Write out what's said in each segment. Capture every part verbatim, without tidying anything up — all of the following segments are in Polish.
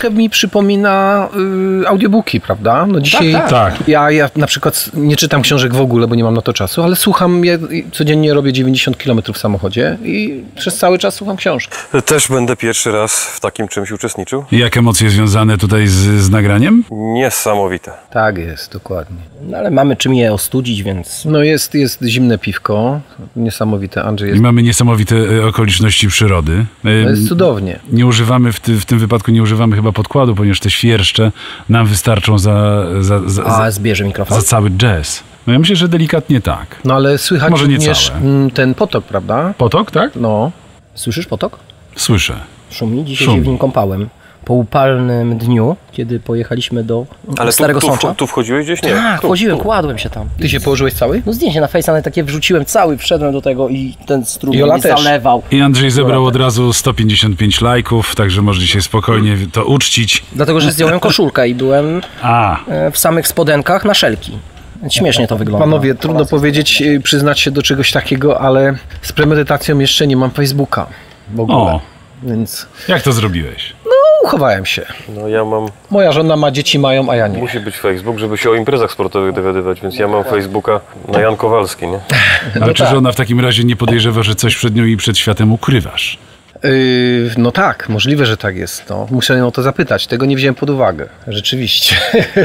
troszkę mi przypomina y, audiobooki, prawda? No dzisiaj tak, tak. Ja, ja na przykład nie czytam książek w ogóle, bo nie mam na to czasu, ale słucham, ja codziennie robię dziewięćdziesiąt kilometrów w samochodzie i przez cały czas słucham książek. Też będę pierwszy raz w takim czymś uczestniczył. I jak emocje związane tutaj z, z nagraniem? Niesamowite. Tak jest, dokładnie. No ale mamy czym je ostudzić, więc... No jest, jest zimne piwko, niesamowite. Andrzej jest... I mamy niesamowite e, okoliczności przyrody. To jest cudownie. Nie używamy w, ty, w tym wypadku nie używamy chyba podkładu, ponieważ te świerszcze nam wystarczą za, za, za, A, za, zbierze mikrofon? za cały jazz. No ja myślę, że delikatnie tak. No ale słychać Może nie również całe. ten potok, prawda? Potok, tak? No. Słyszysz potok? Słyszę. Szumi? Dzisiaj Szumi. się w nim kąpałem. Po upalnym dniu, kiedy pojechaliśmy do Ale tu, Starego tu, Sącza. tu wchodziłeś gdzieś? Nie. Tak, tu, chodziłem, tu. kładłem się tam. Ty się położyłeś cały? No zdjęcie na Face'a, ale takie wrzuciłem cały, wszedłem do tego i ten strumień Jola mnie też. zalewał. I Andrzej zebrał od razu sto pięćdziesiąt pięć lajków, także możecie się spokojnie to uczcić. Dlatego, że zdjąłem koszulkę i byłem A, e, w samych spodenkach na szelki. Więc śmiesznie to wygląda. Panowie, trudno powiedzieć, y, przyznać się do czegoś takiego, ale z premedytacją jeszcze nie mam Facebooka w ogóle. o, Więc jak to zrobiłeś? uchowałem się. No ja mam... Moja żona ma, dzieci mają, a ja nie. Musi być Facebook, żeby się o imprezach sportowych dowiadywać, więc ja mam Facebooka na Jan Kowalski, nie? Ale czy tak. żona w takim razie nie podejrzewa, że coś przed nią i przed światem ukrywasz? Yy, no tak, możliwe, że tak jest. No. Muszę ją o to zapytać. Tego nie wziąłem pod uwagę. Rzeczywiście.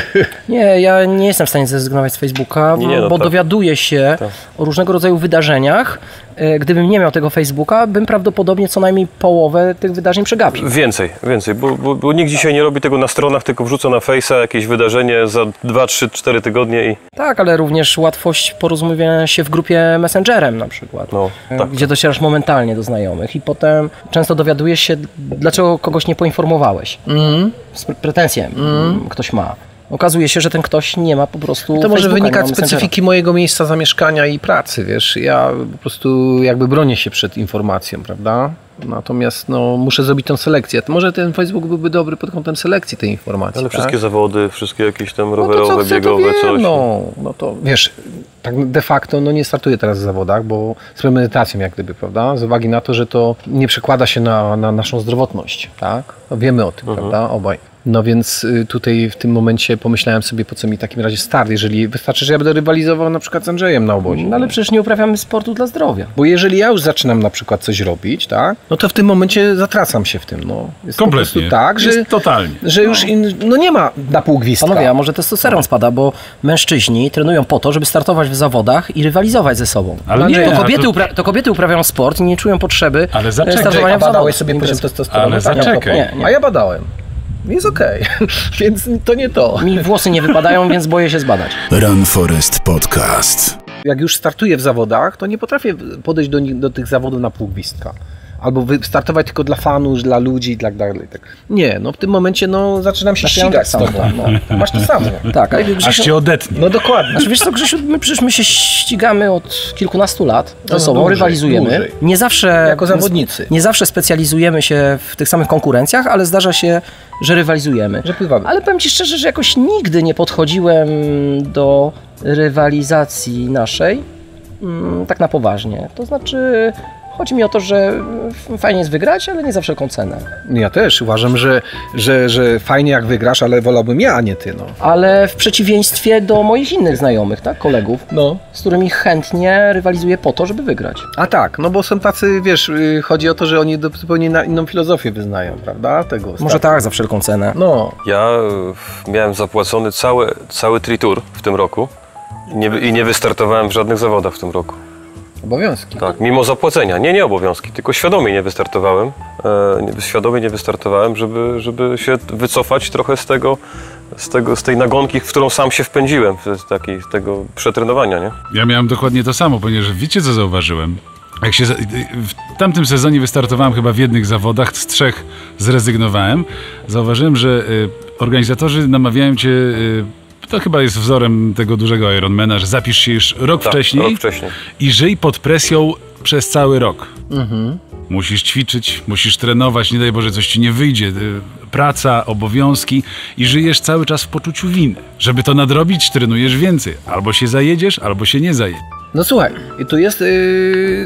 Nie, ja nie jestem w stanie zrezygnować z Facebooka, Nie, nie, no bo tak. dowiaduję się Tak. o różnego rodzaju wydarzeniach. E, Gdybym nie miał tego Facebooka, bym prawdopodobnie co najmniej połowę tych wydarzeń przegapił. Więcej, więcej, bo, bo, bo nikt dzisiaj nie robi tego na stronach, tylko wrzuca na Face'a jakieś wydarzenie za dwa, trzy, cztery tygodnie i Tak, ale również łatwość porozumiewania się w grupie Messengerem na przykład, no, e, tak. gdzie docierasz momentalnie do znajomych i potem często dowiadujesz się, dlaczego kogoś nie poinformowałeś. Mm. Z pre- pretensją mm. ktoś ma. Okazuje się, że ten ktoś nie ma po prostu To może Facebooka, nie wynikać ma z Messengera. specyfiki mojego miejsca zamieszkania i pracy, wiesz. Ja po prostu jakby bronię się przed informacją, prawda? Natomiast no, muszę zrobić tą selekcję. Może ten Facebook byłby dobry pod kątem selekcji tej informacji. Ale tak? wszystkie zawody, wszystkie jakieś tam No to co rowerowe, chcę, to biegowe, wiem, coś. No, no to wiesz, tak de facto no nie startuję teraz w zawodach, bo z premedytacją jak gdyby, prawda? Z uwagi na to, że to nie przekłada się na, na naszą zdrowotność, tak? No wiemy o tym, Mhm. prawda? Obaj. No więc y, tutaj w tym momencie pomyślałem sobie, po co mi w takim razie start, jeżeli wystarczy, że ja będę rywalizował na przykład z Andrzejem na obozie. No ale przecież nie uprawiamy sportu dla zdrowia. Bo jeżeli ja już zaczynam na przykład coś robić, tak? No to w tym momencie zatracam się w tym, no. Jest po Kompletnie. prostu tak, że, Jest totalnie. że już in, no nie ma na pół gwizdka. Panowie, a może testosteron spada, bo mężczyźni trenują po to, żeby startować w zawodach i rywalizować ze sobą. Ale nie, nie, to, a kobiety to- upra- to kobiety uprawiają sport i nie czują potrzeby Ale e, zaczekaj, startowania a w zawodach. badałeś sobie poziom Imprez. testosteronu? Ale Tak? zaczekaj. Nie, nie. A ja badałem. Jest okej, więc to nie to. Mi włosy nie wypadają, więc boję się zbadać. Run Forest Podcast. Jak już startuję w zawodach, to nie potrafię podejść do, nich- do tych zawodów na pół gwizdka. Albo wy- startować tylko dla fanów, dla ludzi i tak dalej. Tak. Nie, no w tym momencie no, zaczynam się Znaczy, ja mam ścigać z tak tobą. samo. No. Masz to samo. Tak, ale Aż Grzesiu, cię odetnie. No dokładnie. znaczy, wiesz co, Grzesiu, my przecież my się ścigamy od kilkunastu lat ze No, sobą, dłużej, rywalizujemy. dłużej. Nie zawsze Jako zawodnicy. Nie zawsze specjalizujemy się w tych samych konkurencjach, ale zdarza się, że rywalizujemy. Że pływamy. Ale powiem ci szczerze, że jakoś nigdy nie podchodziłem do rywalizacji naszej mm, tak na poważnie. To znaczy, chodzi mi o to, że fajnie jest wygrać, ale nie za wszelką cenę. Ja też uważam, że, że, że fajnie jak wygrasz, ale wolałbym ja, a nie ty. No. Ale w przeciwieństwie do moich innych znajomych, tak, kolegów, No. z którymi chętnie rywalizuję po to, żeby wygrać. A tak, no bo są tacy, wiesz, y, chodzi o to, że oni do- zupełnie na inną filozofię wyznają, prawda? Tego Może startu. tak, za wszelką cenę. No, Ja e, miałem zapłacony cały, cały tri-tour w tym roku i nie, i nie wystartowałem w żadnych zawodach w tym roku. obowiązki. Tak, mimo zapłacenia. Nie, nie obowiązki, tylko świadomie nie wystartowałem. E, nie, świadomie nie wystartowałem, żeby, żeby się wycofać trochę z tego, z tego, z tej nagonki, w którą sam się wpędziłem, z takiej, z tego przetrenowania, nie? Ja miałem dokładnie to samo, ponieważ wiecie co zauważyłem? Jak się za- w tamtym sezonie wystartowałem chyba w jednych zawodach, z trzech zrezygnowałem. Zauważyłem, że y, organizatorzy namawiają cię, y, to chyba jest wzorem tego dużego Ironmana, że zapisz się już rok Tak, wcześniej rok wcześniej. i żyj pod presją przez cały rok. Mhm. Musisz ćwiczyć, musisz trenować, nie daj Boże, coś ci nie wyjdzie. Y, Praca, obowiązki i żyjesz cały czas w poczuciu winy. Żeby to nadrobić, trenujesz więcej. Albo się zajedziesz, albo się nie zajedziesz. No słuchaj, i tu jest yy,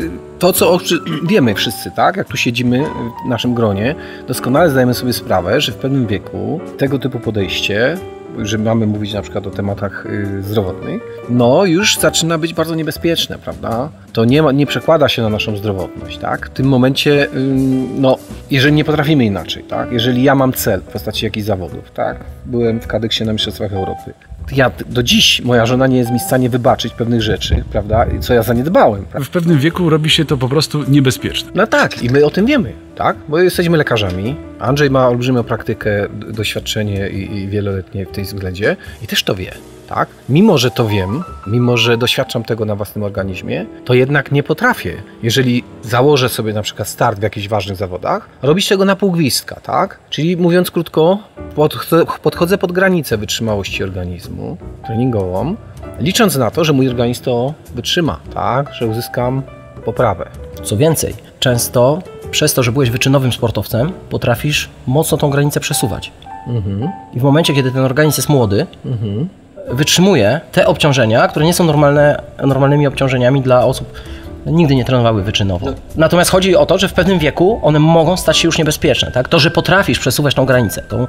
to, co wiemy wszyscy, tak? Jak tu siedzimy w naszym gronie, doskonale zdajemy sobie sprawę, że w pewnym wieku tego typu podejście, że mamy mówić na przykład o tematach y, zdrowotnych, no już zaczyna być bardzo niebezpieczne, prawda? To nie, ma, nie przekłada się na naszą zdrowotność, tak? W tym momencie, y, no, jeżeli nie potrafimy inaczej, tak? Jeżeli ja mam cel w postaci jakichś zawodów, tak? Byłem w kadeksie na Mistrzostwach Europy. Ja do dziś, moja żona nie jest mi w stanie wybaczyć pewnych rzeczy, prawda? Co ja zaniedbałem. Prawda? W pewnym wieku robi się to po prostu niebezpieczne. No tak, i my o tym wiemy, tak? Bo jesteśmy lekarzami. Andrzej ma olbrzymią praktykę, doświadczenie i, i wieloletnie w tej względzie i też to wie, tak? Mimo, że to wiem, mimo, że doświadczam tego na własnym organizmie, to jednak nie potrafię, jeżeli założę sobie na przykład start w jakichś ważnych zawodach, robić tego na pół gwizdka, tak? Czyli mówiąc krótko, podchodzę, podchodzę pod granicę wytrzymałości organizmu treningową, licząc na to, że mój organizm to wytrzyma, tak? Że uzyskam poprawę. Co więcej, często przez to, że byłeś wyczynowym sportowcem, potrafisz mocno tą granicę przesuwać. Mhm. I w momencie, kiedy ten organizm jest młody, Mhm. wytrzymuje te obciążenia, które nie są normalne, normalnymi obciążeniami dla osób, które nigdy nie trenowały wyczynowo. Natomiast chodzi o to, że w pewnym wieku one mogą stać się już niebezpieczne. Tak? To, że potrafisz przesuwać tą granicę, to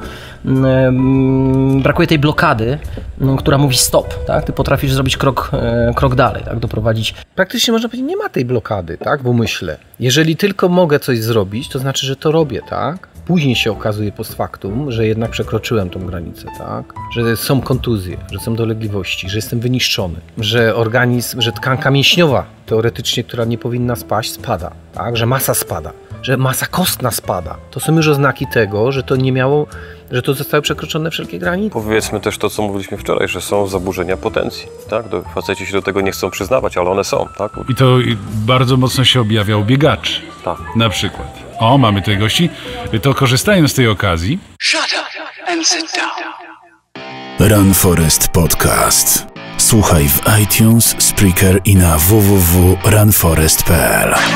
mm, brakuje tej blokady, mm, która mówi stop. Tak? Ty potrafisz zrobić krok, e, krok dalej, tak? Doprowadzić. Praktycznie można powiedzieć, nie ma tej blokady, tak? W umyśle. Jeżeli tylko mogę coś zrobić, to znaczy, że to robię, tak? Później się okazuje post factum, że jednak przekroczyłem tą granicę, tak? Że są kontuzje, że są dolegliwości, że jestem wyniszczony, że organizm, że tkanka mięśniowa teoretycznie, która nie powinna spaść, spada, tak? Że masa spada, że masa kostna spada. To są już oznaki tego, że to nie miało, że to zostały przekroczone wszelkie granice. Powiedzmy też to, co mówiliśmy wczoraj, że są zaburzenia potencji, tak? Do, faceci się do tego nie chcą przyznawać, ale one są, tak? I to bardzo mocno się objawia u biegaczy. Tak. Na przykład. O, mamy tutaj gości. To korzystając z tej okazji. Shut up and sit down. Run Forest Podcast. Słuchaj w iTunes, Spreaker i na w w w kropka run forest kropka p l.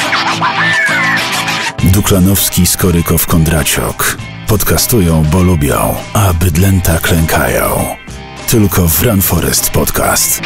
Duklanowski, Skorykow, Kondraciok. Podcastują, bo lubią, a bydlęta klękają. Tylko w Run Forest Podcast.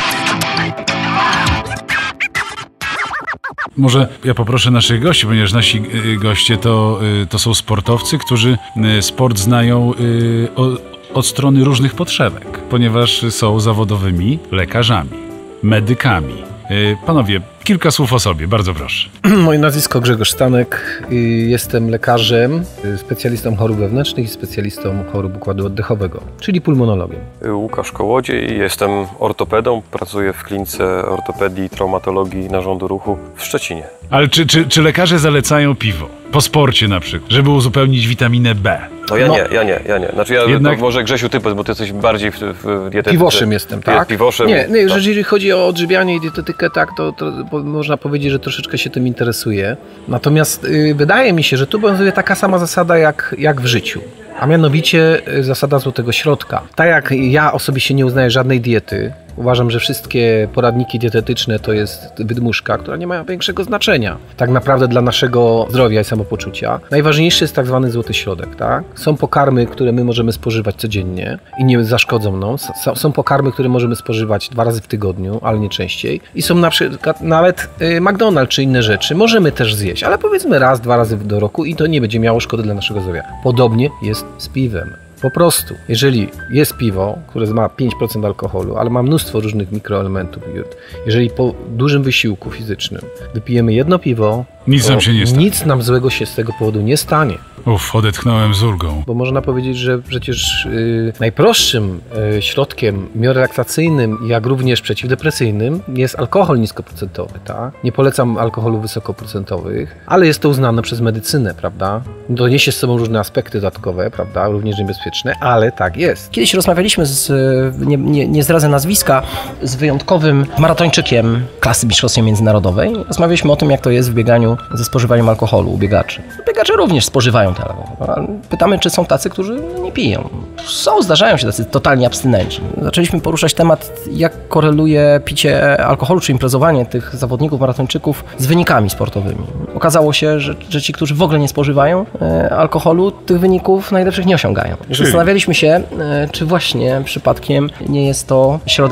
Może ja poproszę naszych gości, ponieważ nasi y, goście to, y, to są sportowcy, którzy y, sport znają y, o, od strony różnych podszewek, ponieważ są zawodowymi lekarzami, medykami. Y, panowie, kilka słów o sobie, bardzo proszę. Moje nazwisko Grzegorz Stanek, jestem lekarzem, specjalistą chorób wewnętrznych i specjalistą chorób układu oddechowego, czyli pulmonologiem. Łukasz Kołodziej, jestem ortopedą, pracuję w klinice ortopedii i traumatologii Narządu Ruchu w Szczecinie. Ale czy, czy, czy lekarze zalecają piwo? Po sporcie na przykład, żeby uzupełnić witaminę B. No ja No. nie, ja nie, ja nie. Znaczy ja Jednak- to może Grzesiu ty powiedz, bo ty jesteś bardziej w, w dietetyce. Piwoszem jestem, tak? Piwoszem. Nie, nie, tak. jeżeli chodzi o odżywianie i dietetykę, tak, to, to po- można powiedzieć, że troszeczkę się tym interesuje. Natomiast y, wydaje mi się, że tu obowiązuje taka sama zasada jak, jak w życiu. A mianowicie y, zasada złotego środka. Tak jak ja osobiście nie uznaję żadnej diety, uważam, że wszystkie poradniki dietetyczne to jest wydmuszka, która nie ma większego znaczenia tak naprawdę dla naszego zdrowia i samopoczucia. Najważniejszy jest tak zwany złoty środek, tak? Są pokarmy, które my możemy spożywać codziennie i nie zaszkodzą nam. S- Są pokarmy, które możemy spożywać dwa razy w tygodniu, ale nie częściej. I są na przykład nawet y, McDonald's czy inne rzeczy możemy też zjeść, ale powiedzmy raz, dwa razy do roku i to nie będzie miało szkody dla naszego zdrowia. Podobnie jest z piwem. Po prostu, jeżeli jest piwo, które ma pięć procent alkoholu, ale ma mnóstwo różnych mikroelementów, jeżeli po dużym wysiłku fizycznym wypijemy jedno piwo, Nic to nam się nie stanie. nic nam złego się z tego powodu nie stanie. Uff, odetchnąłem z ulgą. Bo można powiedzieć, że przecież y, najprostszym y, środkiem miorelaksacyjnym, jak również przeciwdepresyjnym jest alkohol niskoprocentowy, tak? Nie polecam alkoholów wysokoprocentowych, ale jest to uznane przez medycynę, prawda? To niesie z sobą różne aspekty dodatkowe, prawda? Również niebezpieczne, ale tak jest. Kiedyś rozmawialiśmy z, nie, nie, nie zdradzę nazwiska, z wyjątkowym maratończykiem klasy mistrzostwa międzynarodowej. Rozmawialiśmy o tym, jak to jest w bieganiu ze spożywaniem alkoholu u biegaczy. Biegacze również spożywają ten alkohol. Pytamy, czy są tacy, którzy nie piją. Są, zdarzają się tacy totalnie abstynenci. Zaczęliśmy poruszać temat, jak koreluje picie alkoholu, czy imprezowanie tych zawodników, maratończyków z wynikami sportowymi. Okazało się, że, że ci, którzy w ogóle nie spożywają e, alkoholu, tych wyników najlepszych nie osiągają. Zastanawialiśmy się, e, czy właśnie przypadkiem nie jest to środek, który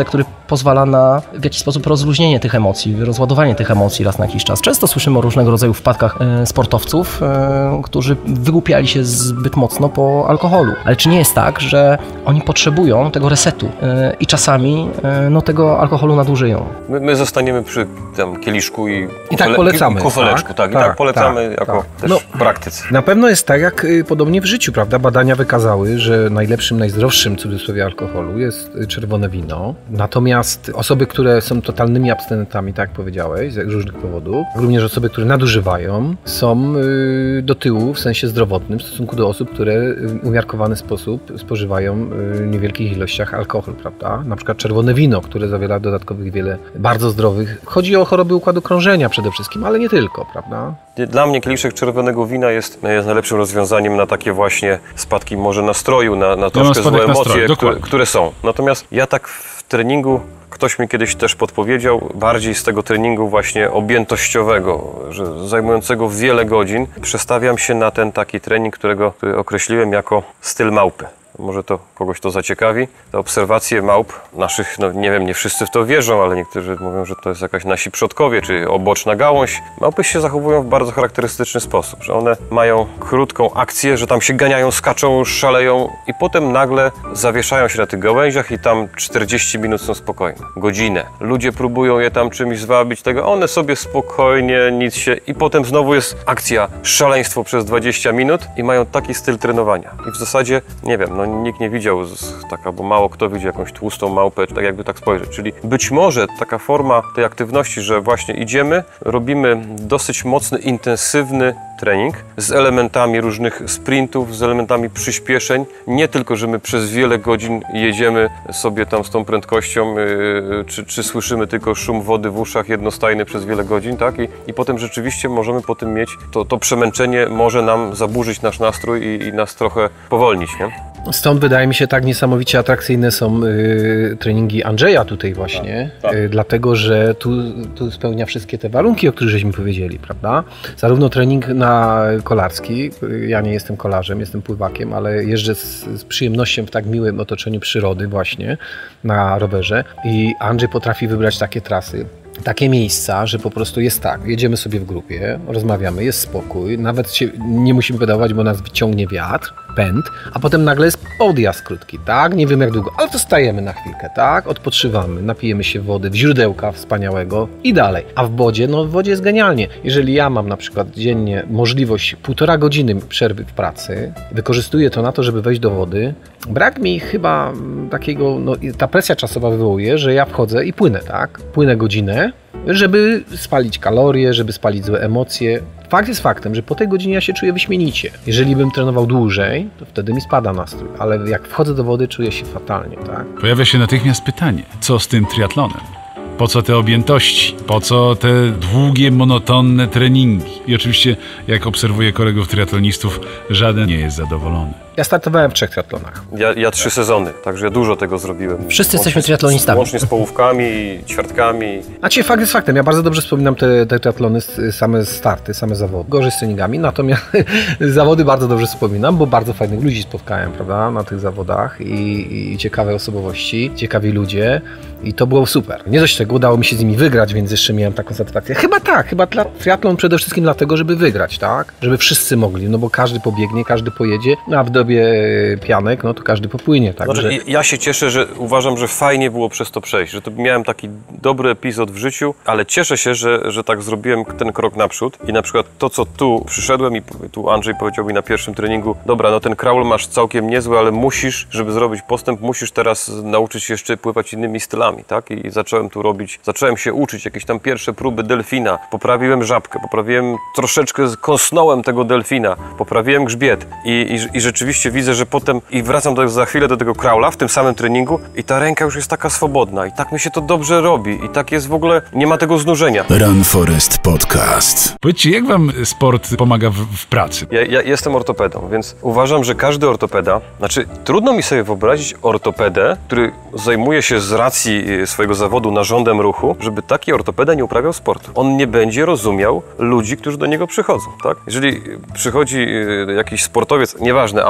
pozwala na w jakiś sposób rozluźnienie tych emocji, rozładowanie tych emocji raz na jakiś czas. Często słyszymy o różnego rodzaju wpadkach e, sportowców, e, którzy wygłupiali się zbyt mocno po alkoholu. Ale czy nie jest tak, że oni potrzebują tego resetu e, i czasami e, no, tego alkoholu nadużyją? My, my zostaniemy przy tym kieliszku i, I tak polecamy. kufeleczku, tak? tak, i tak, tak polecamy tak, jako tak. też No, w praktyce. Na pewno jest tak, jak y, podobnie w życiu, prawda? Badania wykazały, że najlepszym, najzdrowszym w cudzysłowie alkoholu jest y, czerwone wino. Natomiast osoby, które są totalnymi abstynentami, tak jak powiedziałeś, z różnych powodów, również osoby, które nadużywają, są y, do tyłu w sensie zdrowotnym w stosunku do osób, które w umiarkowany sposób spożywają y, w niewielkich ilościach alkohol, prawda? Na przykład czerwone wino, które zawiera dodatkowych wiele bardzo zdrowych. Chodzi o choroby układu krążenia przede wszystkim, ale nie tylko, prawda? Dla mnie kieliszek czerwonego wina jest, jest najlepszym rozwiązaniem na takie właśnie spadki może nastroju, na, na troszkę złe emocje, które, które są. Natomiast ja tak w treningu, ktoś mi kiedyś też podpowiedział, bardziej z tego treningu właśnie objętościowego, że zajmującego wiele godzin, przestawiam się na ten taki trening, którego który określiłem jako styl małpy. Może to kogoś to zaciekawi. Te obserwacje małp naszych, no nie wiem, nie wszyscy w to wierzą, ale niektórzy mówią, że to jest jakaś nasi przodkowie, czy oboczna gałąź. Małpy się zachowują w bardzo charakterystyczny sposób, że one mają krótką akcję, że tam się ganiają, skaczą, szaleją i potem nagle zawieszają się na tych gałęziach i tam czterdzieści minut są spokojne. Godzinę. Ludzie próbują je tam czymś zwabić, tego, one sobie spokojnie, nic się i potem znowu jest akcja, szaleństwo przez dwadzieścia minut i mają taki styl trenowania. I w zasadzie, nie wiem, no nikt nie widział, tak, albo mało kto widzi jakąś tłustą małpę, tak jakby tak spojrzeć. Czyli być może taka forma tej aktywności, że właśnie idziemy, robimy dosyć mocny, intensywny trening z elementami różnych sprintów, z elementami przyspieszeń. Nie tylko, że my przez wiele godzin jedziemy sobie tam z tą prędkością, yy, czy, czy słyszymy tylko szum wody w uszach jednostajny przez wiele godzin, tak? I, i potem rzeczywiście możemy po tym mieć, to, to przemęczenie może nam zaburzyć nasz nastrój i, i nas trochę powolnić, nie? Stąd wydaje mi się tak niesamowicie atrakcyjne są y, treningi Andrzeja tutaj właśnie, tak, tak. Y, dlatego że tu, tu spełnia wszystkie te warunki, o których żeśmy powiedzieli, prawda? Zarówno trening na kolarski, y, ja nie jestem kolarzem, jestem pływakiem, ale jeżdżę z, z przyjemnością w tak miłym otoczeniu przyrody właśnie na rowerze i Andrzej potrafi wybrać takie trasy, takie miejsca, że po prostu jest tak, jedziemy sobie w grupie, rozmawiamy, jest spokój, nawet się nie musimy pedałować, bo nas wyciągnie wiatr, pęd, a potem nagle jest odjazd krótki, tak? Nie wiem jak długo, ale to stajemy na chwilkę, tak? Odpoczywamy, napijemy się wody, w źródełka wspaniałego i dalej. A w wodzie, no w wodzie jest genialnie. Jeżeli ja mam na przykład dziennie możliwość półtora godziny przerwy w pracy, wykorzystuję to na to, żeby wejść do wody, brak mi chyba takiego, no ta presja czasowa wywołuje, że ja wchodzę i płynę, tak? Płynę godzinę, żeby spalić kalorie, żeby spalić złe emocje. Fakt jest faktem, że po tej godzinie ja się czuję wyśmienicie. Jeżeli bym trenował dłużej, to wtedy mi spada nastrój, ale jak wchodzę do wody, czuję się fatalnie, tak? Pojawia się natychmiast pytanie, co z tym triatlonem? Po co te objętości? Po co te długie, monotonne treningi? I oczywiście, jak obserwuję kolegów triatlonistów, żaden nie jest zadowolony. Ja startowałem w trzech triatlonach. Ja, ja trzy sezony, także ja dużo tego zrobiłem. Wszyscy jesteśmy triatlonistami. Łącznie z połówkami, ćwiartkami. A ci fakt jest faktem, ja bardzo dobrze wspominam te, te triatlony, same starty, same zawody. Gorzej z treningami, natomiast zawody bardzo dobrze wspominam, bo bardzo fajnych ludzi spotkałem, prawda, na tych zawodach i, i ciekawe osobowości, ciekawi ludzie i to było super. Nie dość tego, udało mi się z nimi wygrać, więc jeszcze miałem taką satysfakcję. Chyba tak, chyba dla, triatlon przede wszystkim dlatego, żeby wygrać, tak? Żeby wszyscy mogli, no bo każdy pobiegnie, każdy pojedzie, no a w dobie pianek, no to każdy popłynie, tak? Znaczy, że... Ja się cieszę, że uważam, że fajnie było przez to przejść, że to miałem taki dobry epizod w życiu, ale cieszę się, że, że tak zrobiłem ten krok naprzód i na przykład to, co tu przyszedłem i tu Andrzej powiedział mi na pierwszym treningu, dobra, no ten kraul masz całkiem niezły, ale musisz, żeby zrobić postęp, musisz teraz nauczyć się jeszcze pływać innymi stylami, tak? I zacząłem tu robić, zacząłem się uczyć, jakieś tam pierwsze próby delfina, poprawiłem żabkę, poprawiłem troszeczkę, kąsnąłem tego delfina, poprawiłem grzbiet i, i, i rzeczywiście widzę, że potem i wracam do, za chwilę do tego kraula w tym samym treningu i ta ręka już jest taka swobodna i tak mi się to dobrze robi i tak jest w ogóle, nie ma tego znużenia. Run Forest Podcast. Powiedzcie, jak wam sport pomaga w, w pracy? Ja, ja jestem ortopedą, więc uważam, że każdy ortopeda, znaczy trudno mi sobie wyobrazić ortopedę, który zajmuje się z racji swojego zawodu narządem ruchu, żeby taki ortopeda nie uprawiał sportu. On nie będzie rozumiał ludzi, którzy do niego przychodzą, tak? Jeżeli przychodzi jakiś sportowiec, nieważne, amator,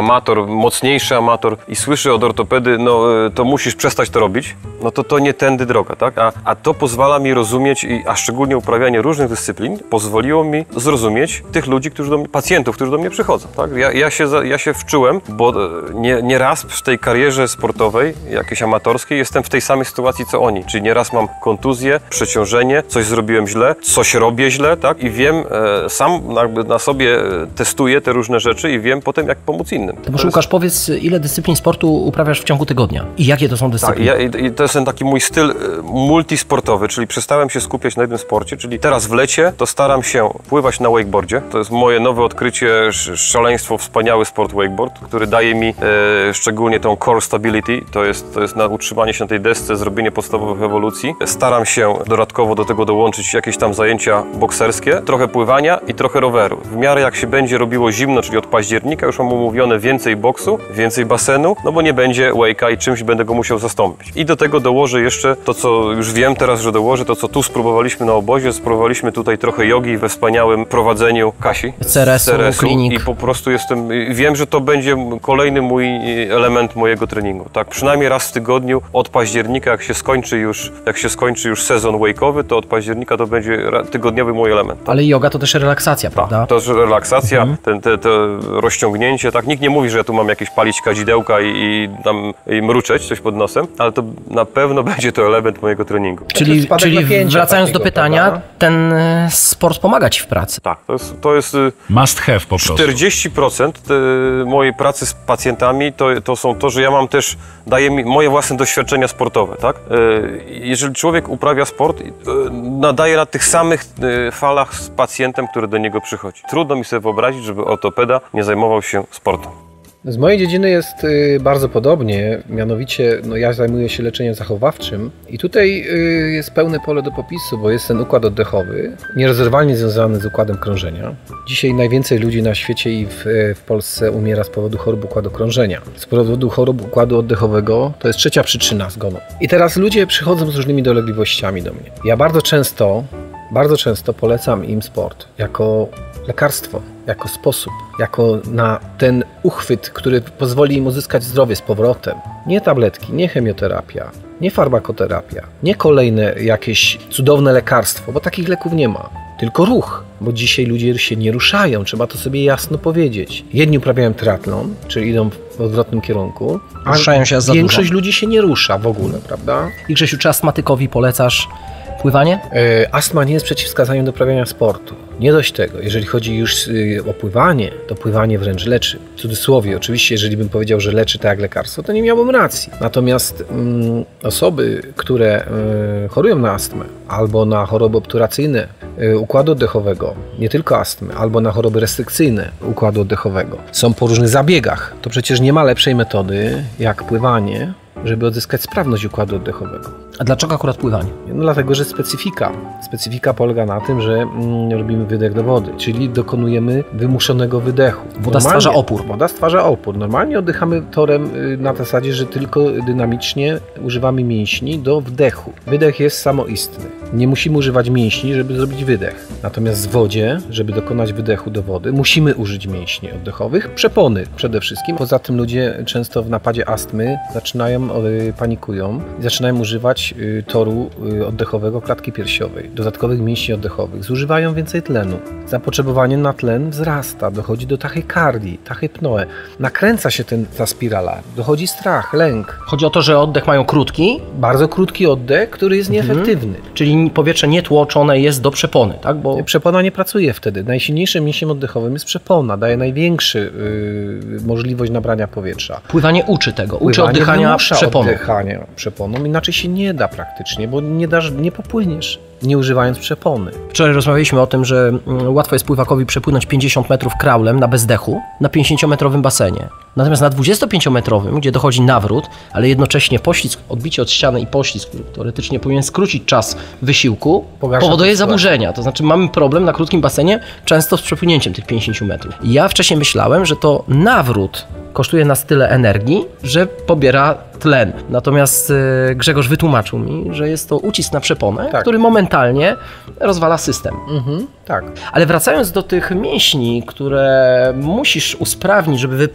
amator, mocniejszy amator i słyszy od ortopedy, no to musisz przestać to robić, no to to nie tędy droga, tak? A, a to pozwala mi rozumieć, i, a szczególnie uprawianie różnych dyscyplin, pozwoliło mi zrozumieć tych ludzi, którzy do mnie, pacjentów, którzy do mnie przychodzą, tak? Ja, ja, się, ja się wczułem, bo nie, nie raz w tej karierze sportowej, jakiejś amatorskiej, jestem w tej samej sytuacji, co oni, czyli nieraz mam kontuzję, przeciążenie, coś zrobiłem źle, coś robię źle, tak? I wiem, e, sam jakby na sobie testuję te różne rzeczy i wiem potem, jak pomóc innym. To może Łukasz, powiedz, ile dyscyplin sportu uprawiasz w ciągu tygodnia i jakie to są dyscypliny? Tak, ja, i to jest ten taki mój styl multisportowy, czyli przestałem się skupiać na jednym sporcie, czyli teraz w lecie to staram się pływać na wakeboardzie. To jest moje nowe odkrycie, szaleństwo, wspaniały sport wakeboard, który daje mi e, szczególnie tą core stability, to jest, to jest na utrzymanie się na tej desce, zrobienie podstawowych ewolucji. Staram się dodatkowo do tego dołączyć jakieś tam zajęcia bokserskie, trochę pływania i trochę roweru. W miarę jak się będzie robiło zimno, czyli od października już mam umówione więcej boksu, więcej basenu, no bo nie będzie wake'a i czymś będę go musiał zastąpić. I do tego dołożę jeszcze to, co już wiem teraz, że dołożę, to co tu spróbowaliśmy na obozie, spróbowaliśmy tutaj trochę jogi we wspaniałym prowadzeniu Kasi C R S-u, klinik. I po prostu jestem, wiem, że to będzie kolejny mój element mojego treningu, tak, przynajmniej raz w tygodniu od października, jak się skończy już, jak się skończy już sezon wake'owy, to od października to będzie tygodniowy mój element. Tak? Ale yoga to też relaksacja, prawda? To jest relaksacja, mhm. ten, te, te rozciągnięcie, tak, nikt nie mówi, że ja tu mam jakieś palić kadzidełka i, i tam i mruczeć coś pod nosem, ale to na pewno będzie to element mojego treningu. Czyli, czyli napięcia wracając takiego, do pytania, prawda? ten sport pomaga Ci w pracy. Tak, to jest, to jest Must have po prostu. czterdzieści procent mojej pracy z pacjentami to, to są to, że ja mam też, daję mi moje własne doświadczenia sportowe, tak? Jeżeli człowiek uprawia sport, nadaje na tych samych falach z pacjentem, który do niego przychodzi. Trudno mi sobie wyobrazić, żeby ortopeda nie zajmował się sportem. Z mojej dziedziny jest y, bardzo podobnie, mianowicie no, ja zajmuję się leczeniem zachowawczym i tutaj y, jest pełne pole do popisu, bo jest ten układ oddechowy, nierozerwalnie związany z układem krążenia. Dzisiaj najwięcej ludzi na świecie i w, w Polsce umiera z powodu chorób układu krążenia. Z powodu chorób układu oddechowego to jest trzecia przyczyna zgonu. I teraz ludzie przychodzą z różnymi dolegliwościami do mnie. Ja bardzo często, bardzo często polecam im sport jako lekarstwo, jako sposób, jako na ten uchwyt, który pozwoli im uzyskać zdrowie z powrotem. Nie tabletki, nie chemioterapia, nie farmakoterapia, nie kolejne jakieś cudowne lekarstwo, bo takich leków nie ma. Tylko ruch, bo dzisiaj ludzie się nie ruszają, trzeba to sobie jasno powiedzieć. Jedni uprawiają triatlon, czyli idą w odwrotnym kierunku, a Ruszają się za większość dużo. ludzi się nie rusza w ogóle, prawda? I Grzesiu, czy astmatykowi polecasz pływanie? E, astma nie jest przeciwwskazaniem do uprawiania sportu. Nie dość tego, jeżeli chodzi już y, o pływanie, to pływanie wręcz leczy. W cudzysłowie, oczywiście, jeżeli bym powiedział, że leczy tak jak lekarstwo, to nie miałbym racji. Natomiast mm, osoby, które y, chorują na astmę albo na choroby obturacyjne y, układu oddechowego, nie tylko astmy, albo na choroby restrykcyjne układu oddechowego, są po różnych zabiegach, to przecież nie ma lepszej metody jak pływanie, żeby odzyskać sprawność układu oddechowego. A dlaczego akurat pływanie? No dlatego, że specyfika. Specyfika polega na tym, że mm, robimy wydech do wody, czyli dokonujemy wymuszonego wydechu. Woda Normalnie, stwarza opór. Woda stwarza opór. Normalnie oddychamy torem y, na zasadzie, że tylko dynamicznie używamy mięśni do wdechu. Wydech jest samoistny. Nie musimy używać mięśni, żeby zrobić wydech. Natomiast w wodzie, żeby dokonać wydechu do wody, musimy użyć mięśni oddechowych, przepony przede wszystkim. Poza tym ludzie często w napadzie astmy zaczynają, y, panikują i zaczynają używać y, toru y, oddechowego klatki piersiowej, dodatkowych mięśni oddechowych. Zużywają więcej tlenu. Zapotrzebowanie na tlen wzrasta, dochodzi do tachykardii, tachypnoe. Nakręca się ten, ta spirala, dochodzi strach, lęk. Chodzi o to, że oddech mają krótki, Bardzo krótki oddech, który jest nieefektywny. czyli powietrze nietłoczone jest do przepony, tak? Bo Przepona nie pracuje wtedy. Najsilniejszym mięsiem oddechowym jest przepona. Daje największy yy, możliwość nabrania powietrza. pływanie uczy tego, uczy Pływanie oddychania wymusza przeponą. oddychania przeponą, inaczej się nie da praktycznie, bo nie dasz, nie popłyniesz, nie używając przepony. Wczoraj rozmawialiśmy o tym, że mm, łatwo jest pływakowi przepłynąć pięćdziesiąt metrów kraulem na bezdechu na pięćdziesięciometrowym basenie. Natomiast na dwudziestopięciometrowym, gdzie dochodzi nawrót, ale jednocześnie poślizg, odbicie od ściany i poślizg, który teoretycznie powinien skrócić czas wysiłku, Pogarsza powoduje to sytuację. zaburzenia. To znaczy mamy problem na krótkim basenie często z przepłynięciem tych pięćdziesięciu metrów. I ja wcześniej myślałem, że to nawrót kosztuje nas tyle energii, że pobiera tlen. Natomiast e, Grzegorz wytłumaczył mi, że jest to ucisk na przeponę, Tak. który momentalnie rozwala system. Mhm, tak. Ale wracając do tych mięśni, które musisz usprawnić, żeby wypuścić powietrze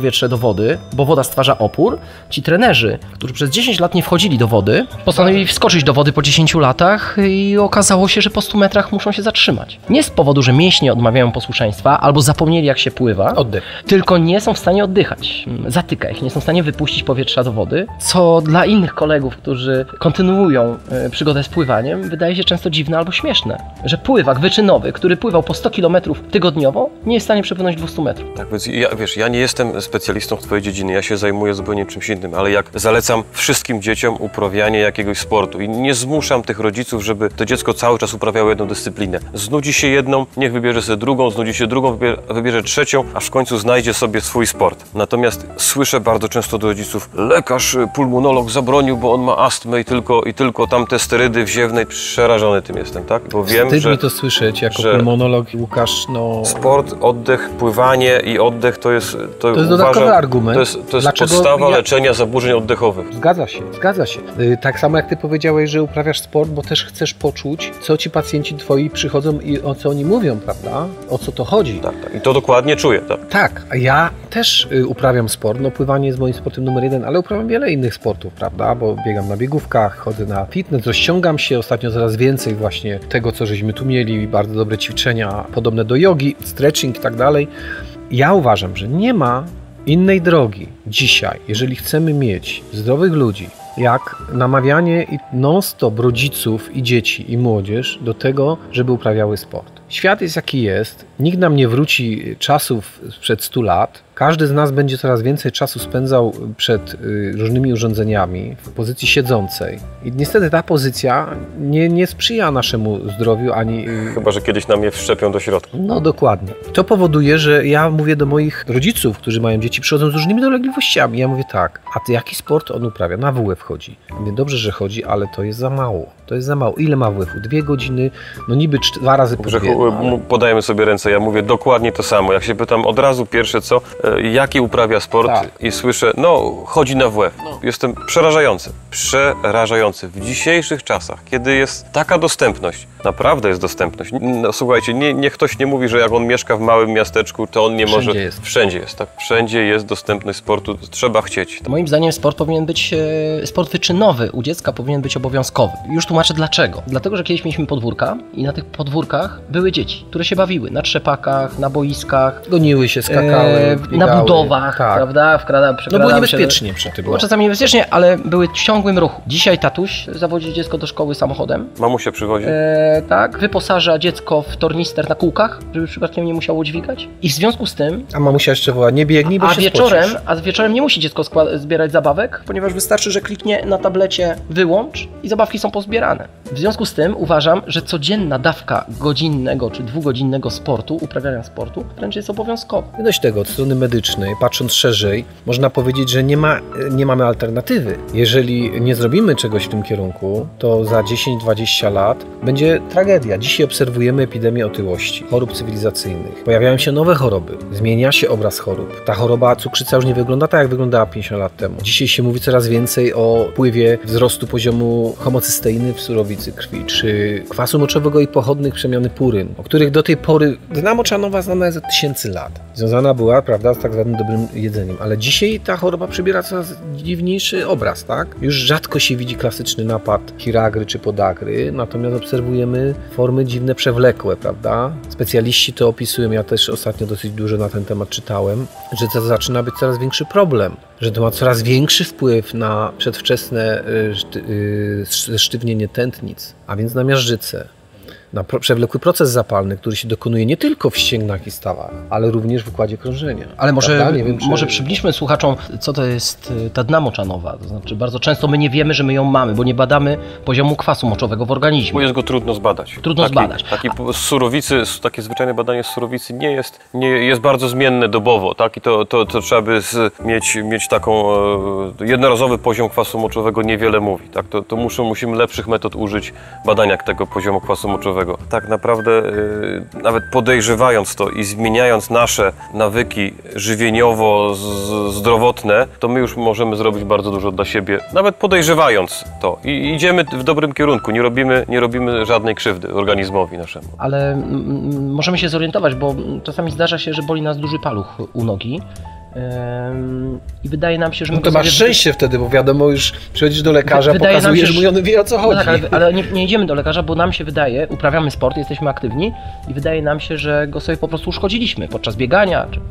powietrze do wody, bo woda stwarza opór, ci trenerzy, którzy przez dziesięć lat nie wchodzili do wody, postanowili wskoczyć do wody po dziesięciu latach i okazało się, że po stu metrach muszą się zatrzymać. Nie z powodu, że mięśnie odmawiają posłuszeństwa albo zapomnieli, jak się pływa, Oddech. tylko nie są w stanie oddychać. Zatyka ich, nie są w stanie wypuścić powietrza do wody, co dla innych kolegów, którzy kontynuują e, przygodę z pływaniem, wydaje się często dziwne albo śmieszne. Że pływak wyczynowy, który pływał po sto kilometrów tygodniowo, nie jest w stanie przepłynąć dwieście metrów. Tak, więc ja, wiesz, ja nie jestem specjalistą w twojej dziedzinie, ja się zajmuję zupełnie czymś innym, ale jak zalecam wszystkim dzieciom uprawianie jakiegoś sportu i nie zmuszam tych rodziców, żeby to dziecko cały czas uprawiało jedną dyscyplinę. Znudzi się jedną, niech wybierze sobie drugą, znudzi się drugą, wybierze, wybierze trzecią, aż w końcu znajdzie sobie swój sport. Natomiast słyszę bardzo często do rodziców, lekarz, pulmonolog zabronił, bo on ma astmę i tylko, i tylko tamte sterydy wziewne. Przerażony tym jestem, tak? Bo wiem, Wstyd że, mi to słyszeć jako że pulmonolog, Łukasz, no... sport, oddech, pływanie i oddech to jest, to, To jest uważam, dodatkowy argument. To jest, to jest Dlaczego podstawa ja- leczenia zaburzeń oddechowych. Zgadza się, zgadza się. Y, Tak samo jak ty powiedziałeś, że uprawiasz sport, bo też chcesz poczuć, co ci pacjenci twoi przychodzą i o co oni mówią, prawda? O co to chodzi. Tak, tak. I to dokładnie czuję, tak. Tak, a ja też y, uprawiam sport, no pływanie jest moim sportem numer jeden, ale uprawiam wiele innych sportów, prawda, bo biegam na biegówkach, chodzę na fitness, rozciągam się, ostatnio coraz więcej właśnie tego, co żeśmy tu mieli, bardzo dobre ćwiczenia podobne do jogi, stretching i tak dalej. Ja uważam, że nie ma innej drogi dzisiaj, jeżeli chcemy mieć zdrowych ludzi, jak namawianie i non-stop rodziców i dzieci i młodzież do tego, żeby uprawiały sport. Świat jest jaki jest, nikt nam nie wróci czasów sprzed stu lat. Każdy z nas będzie coraz więcej czasu spędzał przed y, różnymi urządzeniami w pozycji siedzącej. I niestety ta pozycja nie, nie sprzyja naszemu zdrowiu ani... Y, Chyba że kiedyś nam je wszczepią do środka. no dokładnie. To powoduje, że ja mówię do moich rodziców, którzy mają dzieci, przychodzą z różnymi dolegliwościami. Ja mówię tak, a ty jaki sport on uprawia? Na W F chodzi. Ja mówię, dobrze, że chodzi, ale to jest za mało. To jest za mało. Ile ma W F-u? Dwie godziny, no niby czt- dwa razy po dwie. Grzechu, No, ale... podajemy sobie ręce, ja mówię dokładnie to samo. Jak się pytam od razu pierwsze co, e, jaki uprawia sport Tak. i słyszę, no chodzi na W F. Jestem przerażający, przerażający. W dzisiejszych czasach, kiedy jest taka dostępność, naprawdę jest dostępność. No, słuchajcie, nie, niech ktoś nie mówi, że jak on mieszka w małym miasteczku, to on nie Wszędzie może... jest. Wszędzie jest, tak? Wszędzie jest dostępność sportu, trzeba chcieć. Moim zdaniem sport powinien być, e, sport wyczynowy u dziecka powinien być obowiązkowy. Już tłumaczę dlaczego. Dlatego, że kiedyś mieliśmy podwórka i na tych podwórkach były dzieci, które się bawiły na trzepakach, na boiskach, Goniły się, skakały, e, biegały. na budowach, Tak. prawda? Wkrada, No przekradały było się- niebezpiecznie przy tym. Było czasami niebezpiecznie, ale były w ciągłym ruchu. Dzisiaj tatuś zawodzi dziecko do szkoły samochodem, Mamusia przychodzi. e, tak, wyposaża dziecko w tornister na kółkach, żeby przypadkiem nie musiało dźwigać. I w związku z tym A mamusia jeszcze woła, nie biegnij, bo A się wieczorem, spocisz. a wieczorem nie musi dziecko skła- zbierać zabawek, ponieważ wystarczy, że kliknie na tablecie wyłącz i zabawki są pozbierane. W związku z tym uważam, że codzienna dawka godzinnego czy dwugodzinnego sportu, uprawiania sportu, wręcz jest obowiązkowa. Nie dość tego, od strony medycznej, patrząc szerzej, można powiedzieć, że nie, ma, nie mamy alternatywy. Jeżeli nie zrobimy czegoś w tym kierunku, to za dziesięć dwadzieścia lat będzie tragedia. Dzisiaj obserwujemy epidemię otyłości, chorób cywilizacyjnych. Pojawiają się nowe choroby, zmienia się obraz chorób. Ta choroba cukrzyca już nie wygląda tak, jak wyglądała pięćdziesiąt lat temu. Dzisiaj się mówi coraz więcej o wpływie wzrostu poziomu homocysteiny w surowicy krwi, czy kwasu moczowego i pochodnych przemiany puryn, o których do tej pory dna moczanowa znana jest od tysięcy lat. Związana była, prawda, z tak zwanym dobrym jedzeniem, ale dzisiaj ta choroba przybiera coraz dziwniejszy obraz, tak? Już rzadko się widzi klasyczny napad chiragry czy podagry, natomiast obserwujemy formy dziwne, przewlekłe, prawda? Specjaliści to opisują, ja też ostatnio dosyć dużo na ten temat czytałem, że to zaczyna być coraz większy problem, że to ma coraz większy wpływ na przedwczesne y, szty, y, sztywnienie tętnic, a więc na miażdżycę, na pro, przewlekły proces zapalny, który się dokonuje nie tylko w ścięgnach i stawach, ale również w układzie krążenia. Ale może, Prawda? Nie wiem, czy- może przybliżmy słuchaczom, co to jest y, ta dna moczanowa. To znaczy, bardzo często my nie wiemy, że my ją mamy, bo nie badamy poziomu kwasu moczowego w Bo organizmie. jest go trudno zbadać. Trudno taki, zbadać. Taki z surowicy, takie zwyczajne badanie z surowicy nie jest, nie, jest bardzo zmienne dobowo, tak? I to, to, to trzeba by z, mieć, mieć taką e, jednorazowy poziom kwasu moczowego niewiele mówi, tak? To, to muszą, musimy lepszych metod użyć badania tego poziomu kwasu moczowego. Tak naprawdę e, nawet podejrzewając to i zmieniając nasze nawyki żywieniowo-zdrowotne, to my już możemy zrobić bardzo dużo dla siebie, nawet podejrzewając to. I idziemy w dobrym kierunku, nie robimy, nie robimy żadnej krzywdy organizmowi naszemu. Ale mm, możemy się zorientować, bo czasami zdarza się, że boli nas duży paluch u nogi. I wydaje nam się, że... No my to masz sobie... szczęście wtedy, bo wiadomo, już przychodzisz do lekarza, wydaje pokazujesz się, mu i on wie, o co chodzi. No tak, ale, ale nie, nie idziemy do lekarza, bo nam się wydaje, uprawiamy sport, jesteśmy aktywni i wydaje nam się, że go sobie po prostu uszkodziliśmy podczas biegania czy,